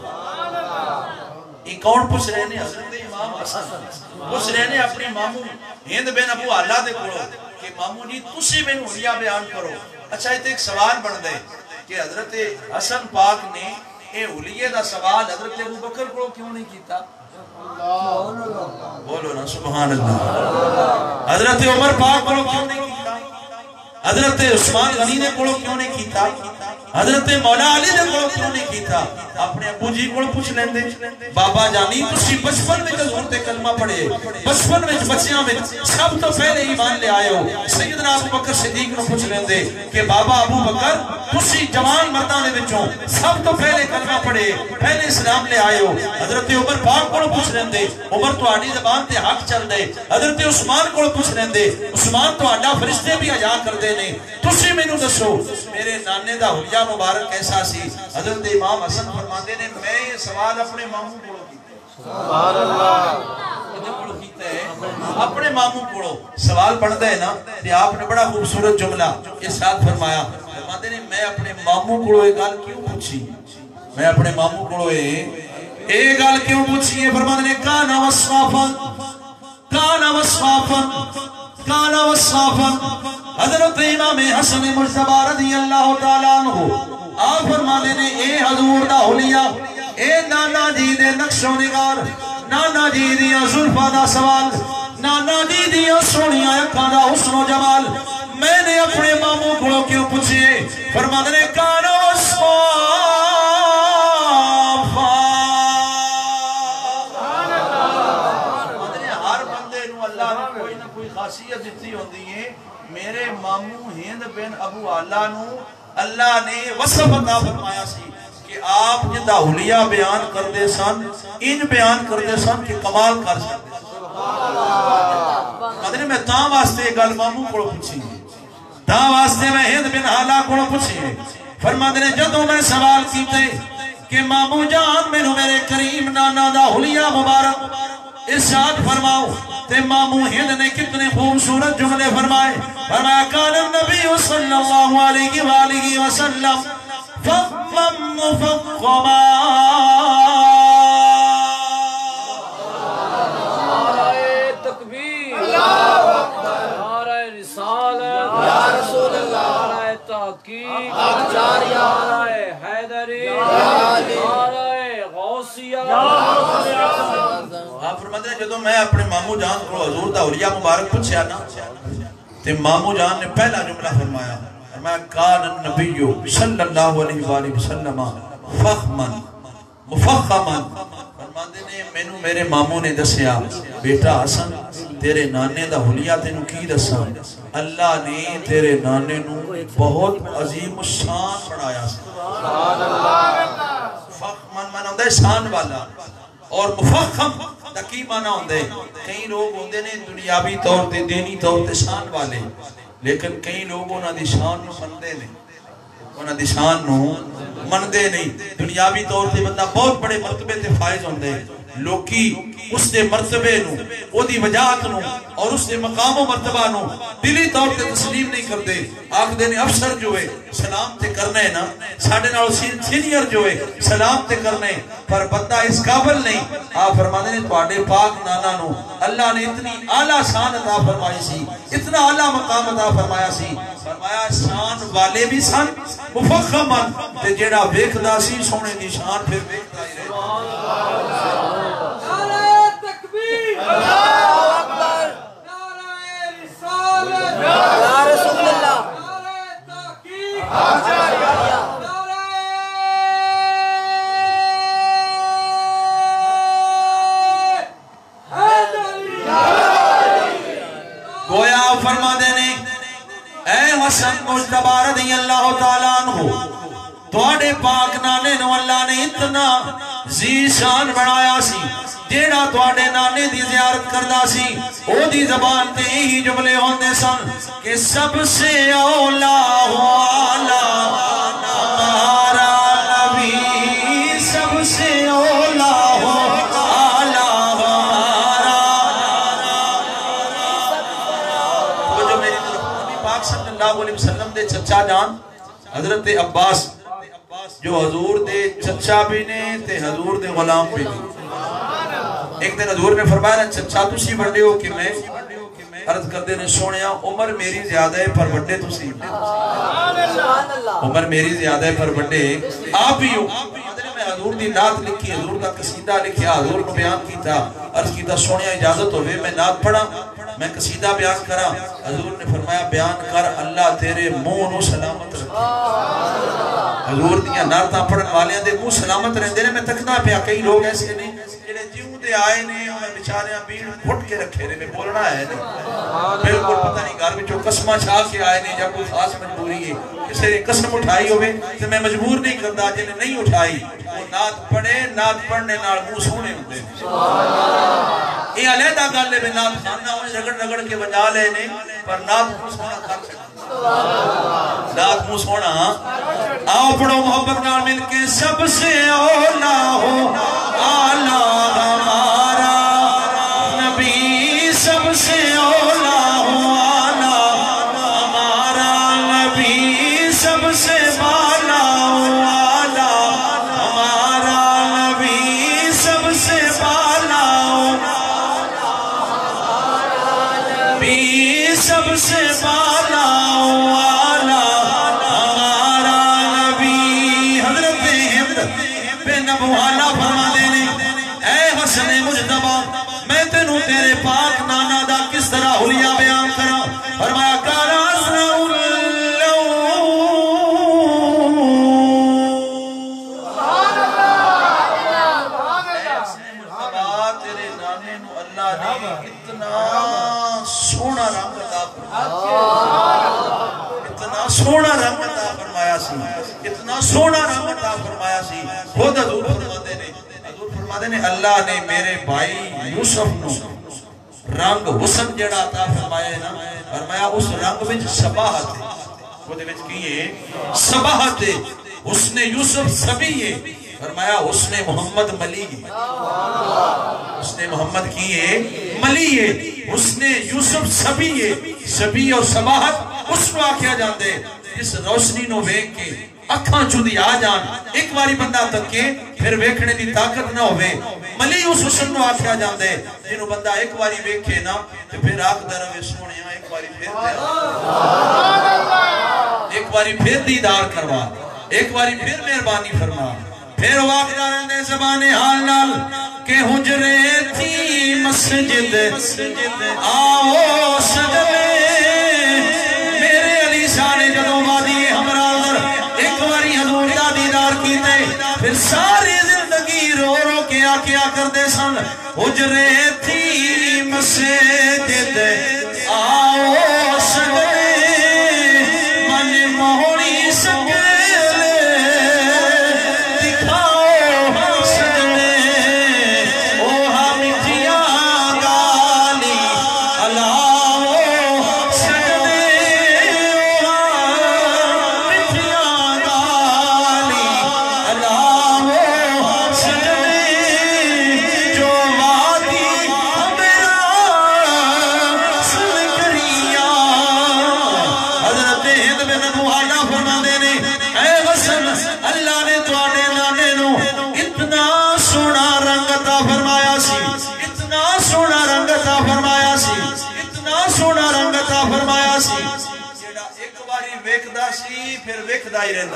یہ کون پوچھ رہے نے حضرت امام حسن پوچھ رہے نے اپنی ماموں ہند بن ابو اللہ دے کولو کہ ماموں جی تسی میرے حلیہ بیان کرو اچھا یہ ایک سوال بن دے کہ حضرت حسن پاک نے اے اولیے دا سوال حضرت ابو بکر کو کیوں نہیں کیتا؟ بولو نا سبحان اللہ. حضرت عمر پاک کو کیوں نہیں کیتا؟ حضرت عثمان غنی نے کو کیوں نہیں کیتا؟ حضرت مولا علی نے کو کیوں نہیں کیتا؟ اپنے ابو جی کو پوچھ لیندے بابا جانی تسی بچپن وچ حضور تے کلمہ پڑھے، بچپن وچ بچیاں وچ سب تو پہلے ایمان لے آئے ہو. سیدنا ابو بکر صدیق نو پوچھ لیندے کہ بابا ابو بکر تسی جوان مرداں دے وچوں سب تو پہلے کلمہ پڑھے، پہلے اسلام لے آئے ہو. حضرت عمر پاک کو پوچھ لیندے عمر تہاڈی زبان تے حق چل دے. حضرت عثمان کو پوچھ لیندے عثمان تہاڈا فرشتے بھی حیا کردے نے. تسی مینوں دسو میرے نانے دا حلیہ مبارک کیسا سی؟ حضرت امام حسن فرماتے نے میں یہ سوال اپنے ماموں کو کیتا ہے. سبحان اللہ. کیتا ہے اپنے ماموں کو سوال پڑھتا ہے نا تے آپ نے بڑا خوبصورت جملہ ارشاد فرمایا. فرماتے نے میں اپنے ماموں کو یہ گل کیوں پوچھی؟ میں اپنے ماموں کو یہ گل کیوں پوچھی ہے؟ فرماتے نے کانا وصافا کانا وصافا کانا وصافا. حضرت امام حسن مجتبی رضی اللہ تعالیٰ عنہ آپ فرماتے نے اے حضور دا حلیہ، اے نانا جی دے نقش و نگار، نانا جی دیا زلفہ دا سوال، نانا جی دیا سونیاں اکھاں دا حسن و جمال میں نے اپنے ماموں کو کیوں پوچھے؟ فرماتے نے کانا وصافا. ہر بندے نو اللہ نے کوئی نہ کوئی خاصیت دیتی ہوندی ہے. میرے ماموں ہند بن ابو آلہ نو اللہ نے وصف عطا فرمایا سی کہ آپ جدہ حلیہ بیان کردے سن ان بیان کردے سن کہ کمال کر سکتے. مدنی میں تاں واسطے گل ماموں کو پوچھی، تاں واسطے میں ہند بن آلہ کو پوچھی. فرماتے نے جدوں میں سوال کیتے کہ ماموں جان میں میرے کریم نانا دا حلیہ مبارک ارشاد فرماؤ، تے ماموں ہند نے کتنے خوبصورت جملے فرمائے. فرمایا کان النبی صلی اللہ علیہ وآلہ وسلم فخما مفخما. نعرہ تکبیر، اللہ اکبر، نعرہ رسالت، یا رسول اللہ، نعرہ تحقیق، نعرہ حیدری، نعرہ غوثیہ. آپ فرماتے ہیں جدو میں اپنے ماموں جان کو حضور دا حلیہ مبارک پوچھیا نا تے ماموں جان نے پہلا جملہ فرمایا، فرمایا کان النبی صلی اللہ علیہ وآلہ وسلم فخما مفخما. فرماتے نے مینوں میرے ماموں نے دسیا بیٹا حسن تیرے نانے دا حلیہ تینوں کی دساں، اللہ نے تیرے نانے نو بہت عظیم شان بنایا. سبحان اللہ. فخما معنی ہوندا ہے شان والا، اور مفخم دا کی معنی ہوندے. کئی لوگ ہوندے نے دنیاوی طور تے دینی طور تے شان والے، لیکن کئی لوگ انہاں دی شان نو مندے نہیں، انہاں دی شان نو مندے نہیں. دنیاوی طور تے بندہ بہت بڑے مرتبے تے فائز ہوندے، لوکی اس دے مرتبے نو او دی وجاہت نو اور اس دے مقام و مرتبہ نو دلی طور تے تسلیم نہیں کردے. آکھ دے نے افسر جو ہے سلام تے کرنے نا ساڑھے نال سینئر جو ہے سلام تے کرنے، پر بندہ اس قابل نہیں. آپ فرماتے نے تواڈے پاک نانا نو اللہ نے اتنی اعلیٰ شان عطا فرمائی سی، اتنا اعلیٰ مقام عطا فرمایا سی. فرمایا شان والے بھی سن مفخمن تے جیڑا ویکھدا سی سونے دی شان پھر ویکھدا ہی رہے. نعرہ تکبیر، اللہ اکبر، نعرہ رسالت، یا رسول اللہ، نعرہ تحقیق، نعرہ حیدری. گویا فرما دینے اے حسن مجتبی رضی اللہ تعالیٰ عنہ تواڈے پاک نانے نو اللہ نے اتنا ذی شان بنایا سی، جیڑا تواڈے نانے دی زیارت کردا سی او دی زبان تے ہی جملے ہوندے سن کہ سب سے اولا والا ہمارا نبی، سب سے اولا والا ہمارا. وہ جو میری طرف نبی پاک صلی اللہ علیہ وسلم دے چچا جان حضرت عباس جو حضور دے چچا بھی نے تے حضور دے غلام بھی نے. ایک دن حضور نے فرمایا چچا تسی بڑے ہو کہ میں عرض کردے نے سونیا عمر میری زیادہ ہے پر بڑے تسی، عمر میری زیادہ ہے پر بڑے آپ ہی ہو. حضور دی نعت لکھی، حضور دا قصیدہ لکھیا، حضور کو بیان کیتا، عرض کیتا سونیا اجازت ہوئے میں نعت پڑھا، میں قصیدہ بیان کرا۔ حضور نے فرمایا بیان کر، اللہ تیرے منہ نو سلامت رکھے۔ حضور دیاں نعتاں پڑھن والیاں دے منہ سلامت رہندے نے۔ میں تکنا پیا کئی لوگ ایسے نے جڑے جیوں دے آئے نے انہاں بیچاریاں بیڑ گھٹ کے رکھے نے، میں بولنا ہے نہیں بالکل پتہ نہیں گھر وچوں قسماں چھا کے آئے نے، جب کوئی خاص مجبوری ہے کسی نے قسم اٹھائی ہوئے تو میں مجبور نہیں کرتا، جن نے نہیں اٹھائی وہ نعت پڑھے، نعت پڑھنے نال منہ سونے ہوندے یہ علیحدہ گل ہے۔ میں نعت خانہ ہوئے رگڑ رگڑ کے بجا لے نے پر نعت منہ سونا کر سکتا، نعت منہ سونا۔ آؤ پڑھو محبت نال مل کے، سب سے اولا ہو آلہ ہمارا نبی، سب سے اولا ہو آلہ ہمارا نبی، سب سے بالا ہو آلہ ہمارا نبی، سب سے بالا ہو نبی، سب سے بالا ہو آلہ ہمارا نبی۔ حضرت ہند بن ابو حالہ فرما دینے، اے حسن مجتبہ میں تینوں تیرے پاک نانا دا کس طرح حلیہ بیان کرا۔ فرمایا کالا اسرع اللو، مجتبہ تیرے نانے نو اللہ نے اتنا سونا رنگ عطا فرمایا، اتنا سونا رنگ عطا فرمایا سی، اتنا سونا رنگ عطا فرمایا سی۔ خود حضور فرماتے نے، حضور فرماتے نے اللہ نے میرے بھائی یوسف نو رنگ حسن جڑا عطا فرمایا ہے نا، فرمایا اس رنگ وچ شباہت ہے، وہ دے وچ کی ہے شباہت ہے، حسن یوسف سبی ہے، فرمایا حسن محمد ملی ہے، حسن محمد کی ہے ملی ہے، حسن یوسف سبی ہے، سبی اور شباہت اس کو آکھیا جاندے اس روشنی نو ویکھ کے اکھاں چودی آ جان، ایک باری بندہ تکے پھر ویکھنے دی طاقت نہ ہوئے، ملی اس حسن نو آکھیا جاندے جنہوں بندہ ایک باری ویکھے نا تو پھر آکھ دروے سونیاں ایک باری پھر ایک باری پھر دیدار کروا، ایک باری پھر مہربانی فرما۔ پھر واقعہ رہندے زبان حال نال کہ حجرے تھی مسجد آؤ سجدے، میرے علی شاہ نے جدوں وادی ہمراہ ایک باری حضور دا دیدار کیتے، پھر ساری زندگی رو رو کے آکیا کردے سن، حجرے تھی مسجد آؤ سجدے، من موڑی سکے پھر ویکھدا ہی رہندا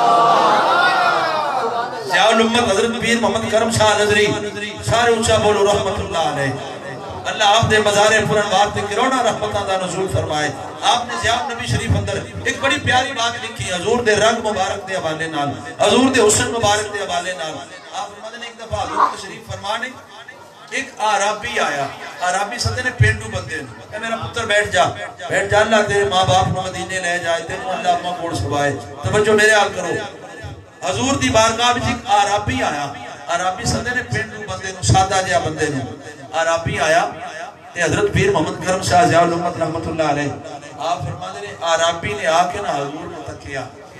سی۔ ضیاء الامت حضرت پیر محمد کرم شاہ نظری سارے اونچا بولو رحمت اللہ علیہ، اللہ آپ دے مزار پرانوار تے کروڑا رحمتاں دا نزول فرمائے۔ آپ نے ضیاء النبی شریف اندر ایک بڑی پیاری بات لکھی، حضور دے رنگ مبارک دے حوالے نال، حضور دے حسن مبارک دے حوالے نال۔ آپ فرماتے ہیں ایک دفعہ حضور تشریف فرمانے ایک عربی آیا، عربی سدے نے پینڈو بندے نے، اے میرا پتر بیٹھ جا بیٹھ جا، اللہ تیرے ماں باپ نو مدینے لے جائے، تینوں اللہ اپنا کوڑ سبائے، توجہ میرے حال کرو۔ حضور دی بارگاہ وچ ایک عربی آیا، عربی سدے نے پینڈو بندے نو، سادہ جہا بندے نو، عربی آیا تے حضرت پیر محمد کرم شاہ ضیاء الامت رحمت اللہ علیہ آپ فرماتے ہیں عربی نے آ کے نا حضور نو تکیا،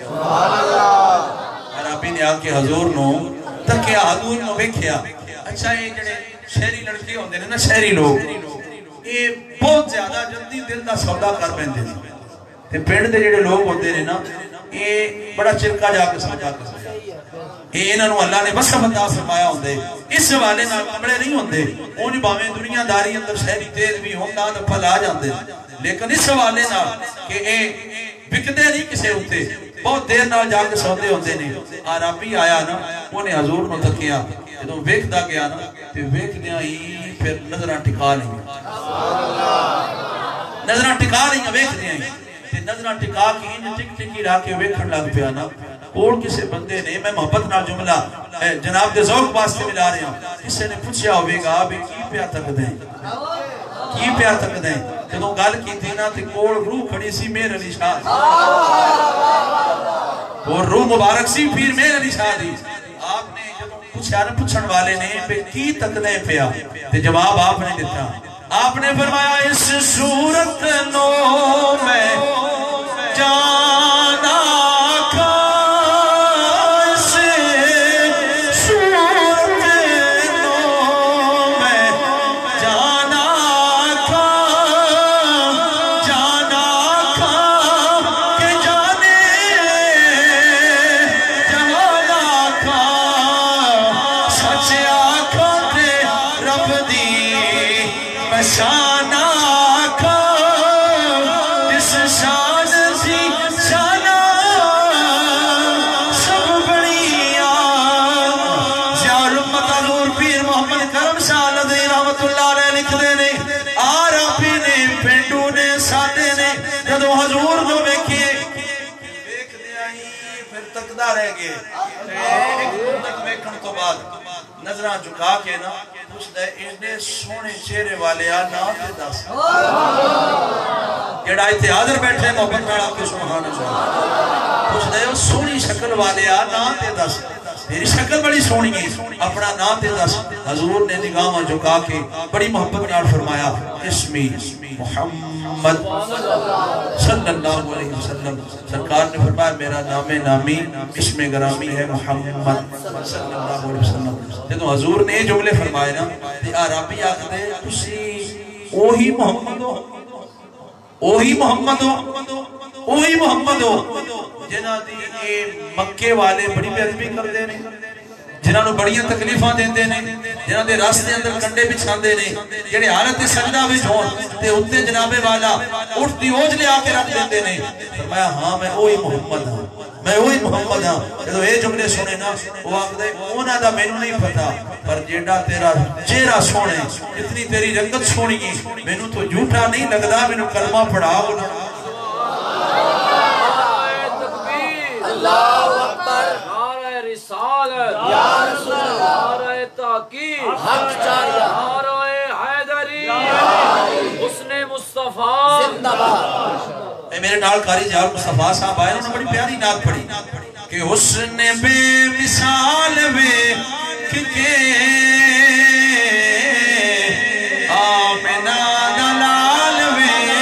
عربی نے آ کے حضور نو تکیا، حضور نو ویکھیا۔ اچھا یہ جڑے شہری لڑکے ہوندے نے نا، شہری لوگ یہ بہت زیادہ جلدی دل دا سودا کر پیندے نے، تے پنڈ دے جڑے لوگ ہوندے نے نا یہ بڑا چرکا جا کے سودا کرتے ہیں، یہ انہاں نو اللہ نے وصف عطا فرمایا ہوندے، اس حوالے نال کمڑے نہیں ہوندے، اونج باویں دنیا داری اندر شہری تیز بھی ہوندا تے پھل آ جاندے، لیکن اس حوالے نال کہ اے وکدے نہیں کسے اوتے، بہت دیر نال جا کے سوندے ہوندے نے عربی آیا نا انہیں حضور نو تکیا جدوں ویکھدا گیا نا تے ویکھدیاں ہی پھر نظراں ٹکا لیں نظراں ٹکا لیں ویکھدیاں ہی تے نظراں ٹکا کے انج ٹک ٹکی را کے ویکھن لگ پیا نا اور کسے بندے نے میں محبت نال جملہ جناب دے ذوق واسطے ملا رہا ہوں کسے نے پوچھیا ہوے گا بھی کی پیا تکدے کی پیا تکدے جدوں گل کیتی نا تے کول روح کھڑی سی مہر علی شاہ اور روح مبارک سی پیر مہر علی شاہ دی آپ نے جدوں پوچھا نا پوچھن والے نے کہ کی تکدے پیا تے جواب آپ نے دیتا آپ نے فرمایا اس صورت نو میں جانا رہ گئے ایک مدت ویکھن تو بعد نظرہ جھکا کے نا پوچھ دے ایڈے سونے چہرے والے آ نا تے دس جڑا ایتھے حاضر بیٹھے محبت نال آکے سبحان اللہ پوچھ دے سونی شکل والے آ نا تے دس میری شکل بڑی سونی ہے اپنا نا تے دس حضور نے نگاہ جھکا کے بڑی محبت نال فرمایا اسمی محمد صلی اللہ علیہ وسلم سرکار نے فرمایا میرا نام نامی اسم گرامی ہے محمد صلی اللہ علیہ وسلم جدو حضور نے جملے فرمائے نا تے عربی آکھدے تسی اوہی محمد ہو اوہی محمد ہو اوہی محمد ہو جنہاں دی اے مکے والے بڑی بے ادبی کردے نے جنہاں نو بڑیاں تکلیفاں دیندے نے جنہاں دے راستے اندر کنڈے بچھاندے نے جڑے حالت سجدہ وچ ہون تے اوتے جناب والا اٹھ دی اوج لے آ کے رکھ دیندے نے فرمایا ہاں میں وہی محمد ہوں میں وہی محمد ہاں جدوں اے جملے سنے نا وہ آکھدے انہاں دا مینوں نہیں پتہ پر جیڑا تیرا چہرہ سونے اتنی تیری رنگت سونی ہے مینوں تو جھوٹا نہیں لگدا مینوں کلمہ پڑھا اللہ اکبر نعرہ رسالت یا رسول اللہ نعرہ تحقیق حق چاہیے نعرہ حیدری حسن مصطفیٰ زندہ باد اے میرے نال قاری جار مصطفیٰ صاحب آئے انہوں نے بڑی پیاری نعت پڑھی کہ حسن بے مثال بے کے آمنہ دلال بے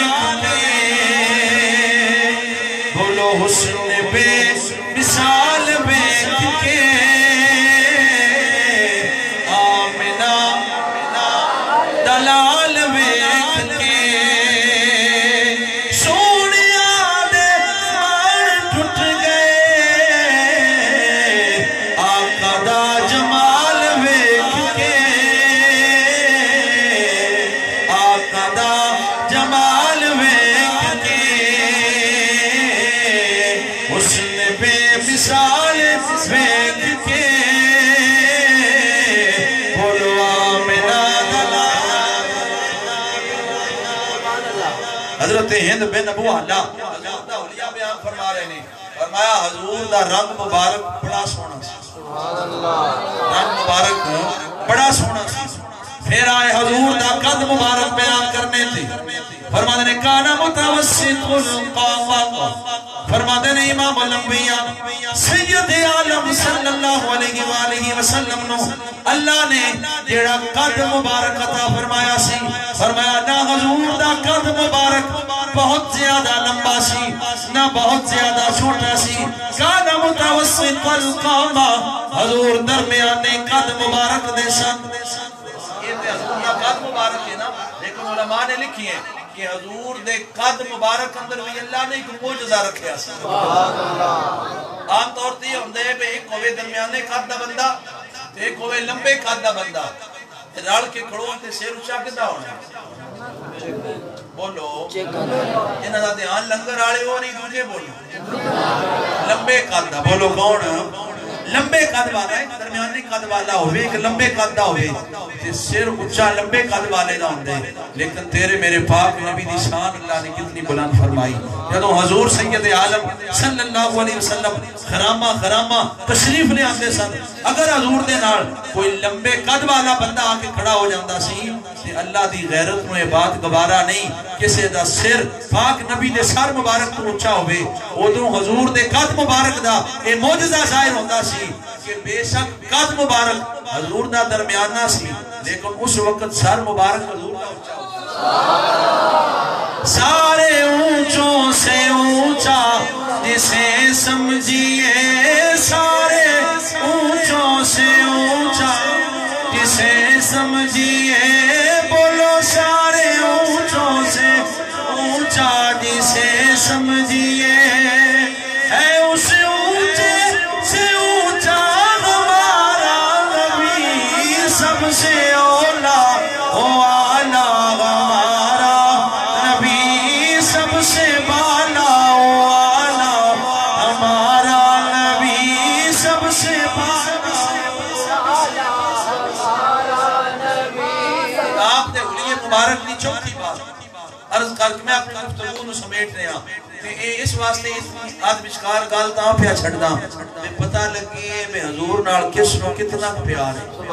کے بولو حسن بے مثال بے کے آمنہ دلال بے کے سونیا دے مان ٹوٹ گئے آقا دا جمال ویکھ کے آقا دا جمال ویکھ کے حسن بے مثال ویکھ کے بولو آمنہ دلال حضرت ہند بن ابو علا حضرت اولیاء بیان فرما رہے نے فرمایا حضور دا رنگ مبارک بڑا سونا سی رنگ مبارک بڑا سونا سی پھر آئے حضور دا قد مبارک بیان کرنے تھے فرما دے نے کانا متوسط القامہ فرما دے نے امام الانبیاء سید عالم صلی اللہ علیہ وآلہ وسلم نو اللہ نے جیڑا قد مبارک عطا فرمایا سی فرمایا نہ حضور دا قد مبارک بہت زیادہ لمبا سی نہ بہت زیادہ چھوٹا سی کانا متوسط القامہ حضور درمیانے قد مبارک دے سن یہ تے حضور دا قد مبارک ہے نا لیکن علماء نے لکھی ہے کہ حضور دے قد مبارک اندر بھی اللہ نے ایک معجزہ رکھیا سی عام طور تے یہ ہوندے کہ ایک ہوے درمیانے قد دا بندہ ایک ہوے لمبے قد دا بندہ رل کے کھڑون تے سیر اونچا کدا ہونا بولو انہاں دا دھیان لنگر والے ہو نہیں دوجے بولو لمبے قد دا بولو کون لمبے قد والا ایک درمیانی قد والا ہوئے ایک لمبے قد دا ہوئے تے سر اچھا لمبے قد والے دا ہوندے لیکن تیرے میرے پاک نبی دی شان اللہ نے کتنی بلند فرمائی جدو حضور سید عالم صلی اللہ علیہ وسلم خرامہ خرامہ تشریف لے آندے سن اگر حضور دے نال کوئی لمبے قد والا بندہ آکے کھڑا ہو جاندہ سی تے اللہ دی غیرت میں بات گوارا نہیں کسے دا سر پاک نبی دے سر مبارک تو اچھا ہوئے ادھروں حضور دے قد مبارک دا اے موجزہ ظاہر ہوندہ سی کہ بے شک قد مبارک حضور دا درمیانہ سی لیکن اس وقت سر مبارک حضور دا اچھا ہوتا سارے اونچوں سے اونچا جسے سمجھیے سارے اونچوں سے اونچا جسے سمجھیے بولو سارے اونچوں سے اونچا جسے سمجھیے ہے اس اونچے سے اونچا ہمارا نبی سب سے اولا ہو آلہ ہمارا نبی سب سے بالا ہو آلہ ہمارا نبی سب سے بالا آپ نے غلیہ مبارک نہیں چوتھی بات عرض کر کے میں اپنے گفتگو سمیٹ رہا اس واسطے آدھ بچکار گال تاں پیا چھڑ دا میں پتہ لگے میں حضور نال کس نو کتنا پیار ہے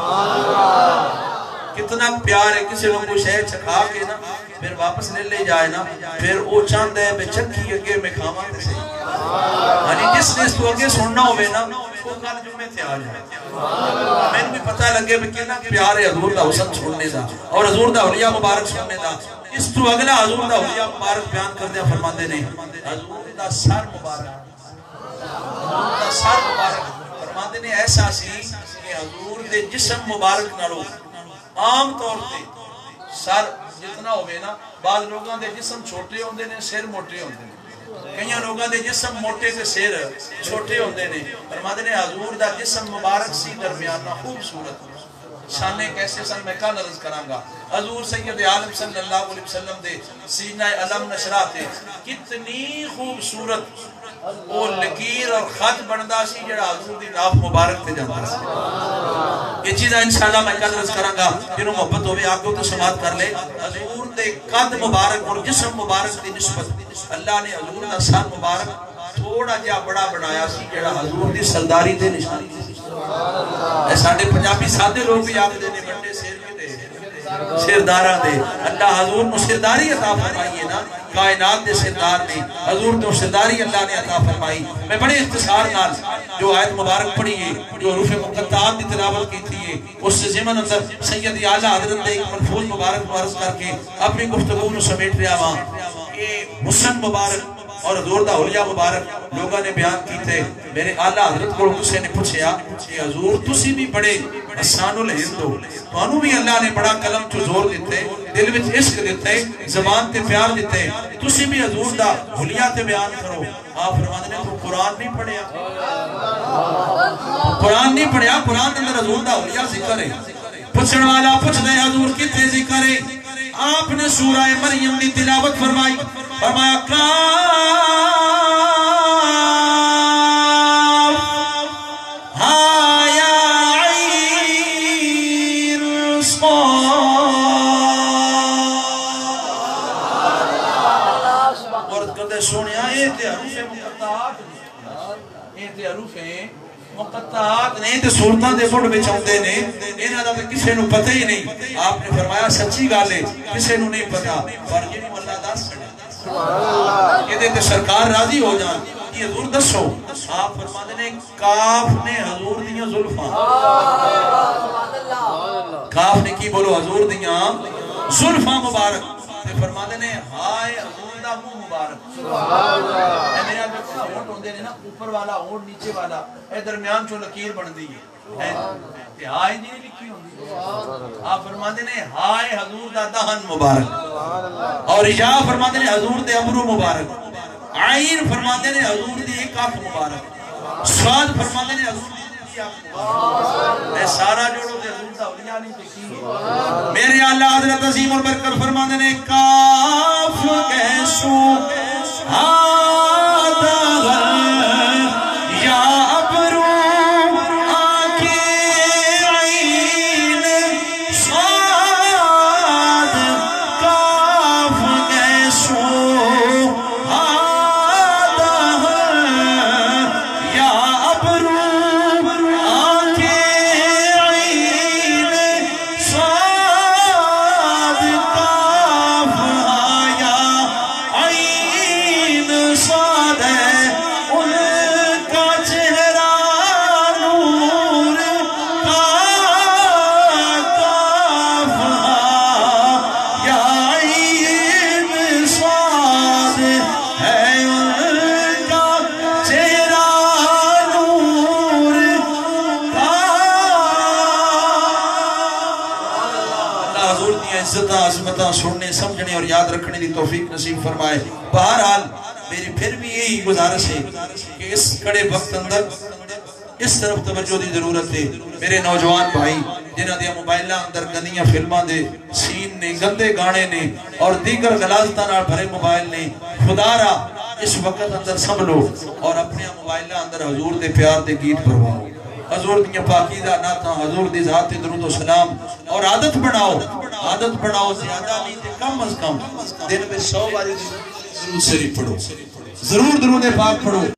کتنا پیار ہے کسی لوگ کو شہر چھکا کے نا پھر واپس لے لے جائے نا پھر او چاند ہے میں چکی اگے میں کھاما تے سے یعنی جس نے اس تو اگے سننا ہوئے نا وہ کل جمعے تھے آ جائے میں بھی پتہ لگے میں کتنا پیار ہے حضور دا حسن سننے دا اور حضور دا اولیاء مبارک سننے دا اس تو اگلا حضور دا اولیاء مبارک بیان کر دیا فرماندے نے حضور دا سر مبارک حضور دا سر مبارک فرماندے نے ایسا سی کہ حضور دے جسم مبارک نالو عام طور پہ سر جتنا ہوئے نا بعض لوگاں دے جسم چھوٹے ہوندے نے سر موٹے ہوندے نے کئی لوگاں دے جسم موٹے تے سر چھوٹے ہوندے نے فرماندے نے حضور دا جسم مبارک سی درمیانہ خوبصورت شانے کیسے سن میں کہاں نرز کروں گا حضور سید عالم صلی اللہ علیہ وسلم دے سینہ علم نشرہ تھے کتنی خوبصورت وہ لکیر اور خط بندہ سی جڑا حضور دی ناف مبارک تے جاندہ سی یہ چیزہ انشاءاللہ میں کہاں نرز کروں گا جنہوں محبت ہوئے آپ کو تو سماعت کر لے حضور دے قد مبارک اور جسم مبارک دی نسبت اللہ نے حضور دا سر مبارک تھوڑا جا بڑا بنایا سی جڑا حضور دی سلداری تے نشانی سی ساڑھے پنجابی سادے لوگ بھی آپ دینے بڑے سیر بھی دے سردارہ دے اللہ حضور کو سرداری عطا فرمائیے نا کائنات دے سردار نے حضور کو سرداری اللہ نے عطا فرمائی میں بڑے اختصار نال جو آیت مبارک پڑھیے جو حروف مقطعات دی تلاوت کی تھی اس سے زمن اندر سید اعلیٰ حضرت نے ایک ملفوظ مبارک معرض کر کے اپنی گفتگو میں سمیٹ رہا وہاں یہ حسن مبارک اور حضور دا اولیاء مبارک لوگاں نے بیان کی تھے میرے اعلیٰ حضرت کو کسے نے پوچھیا کہ حضور تسی بھی بڑے حسان الہند ہو تو انہوں بھی اللہ نے بڑا قلم تو زور دیتے دل وچ عشق دیتے زبان تے پیار دیتے تسی بھی حضور دا اولیاء تے بیان کرو آپ فرماتے نے تو قرآن نہیں پڑھیا قرآن نہیں پڑھیا قرآن اندر حضور دا اولیاء ذکر ہے پوچھن والا پوچھ دے حضور کتے ذکر ہے آپ نے سورہ مریم دی تلاوت فرمائی فرمایا کاف ہا یا عین صاد اور کدے سنیا یہ تے حروف مقطعات یہ تے حروف مقطعات نہیں تے سورتاں دے مڑ وچ اوندے نے انہاں دا کسے نو پتہ ہی نہیں آپ نے فرمایا سچی گل ہے کسے نو نہیں پتہ پر جڑی اللہ دس چھڑے یہ تے سرکار راضی ہو جان یہ حضور دسو آپ فرماتے ہیں کاف نے حضور دیاں زلفاں کاف نے کی بولو حضور دیاں زلفاں مبارک تے فرماتے ہیں ہائے حضور دا منہ مبارک اے میرے آدھے ہونٹ ہوندے نے نا اوپر والا ہونٹ نیچے والا اے درمیان چو لکیر بن دی ہے تے ہائے جی لکھی ہوندی آپ فرماتے ہیں ہائے حضور دا دہن مبارک اور یا فرماتے ہیں حضور دے ابرو مبارک عین فرماتے ہیں حضور دی ایک آنکھ مبارک سواد فرماتے ہیں حضور دی آنکھ مبارک اے سارا جوڑو دے حضور دا اولیاء نہیں دیکھی میرے اللہ حضرت عظیم البرکت فرماتے ہیں کاف کیسو ہاتھ غل عزتاں عظمتاں سننے سمجھنے اور یاد رکھنے دی توفیق نصیب فرمائے۔ بہرحال میری پھر بھی یہی گزارش ہے کہ اس کڑے وقت اندر اس طرف توجہ دی ضرورت ہے۔ میرے نوجوان بھائی جنہاں دے موبائلاں اندر گندیاں فلماں دے سین نے، گندے گانے نے اور دیگر غلاظتاں نال بھرے موبائل نے، خدا را اس وقت اندر سنبھلو اور اپنے موبائلاں اندر حضور دے پیار دے گیت بھرواؤ، حضور دی پاکیزہ نعتاں، حضور دی ذات درود و سلام، اور عادت بناؤ عادت بناؤ زیادہ نہیں تے کم از کم دن میں سو باری ضرور شریف پڑھو، ضرور درود پاک پڑھو۔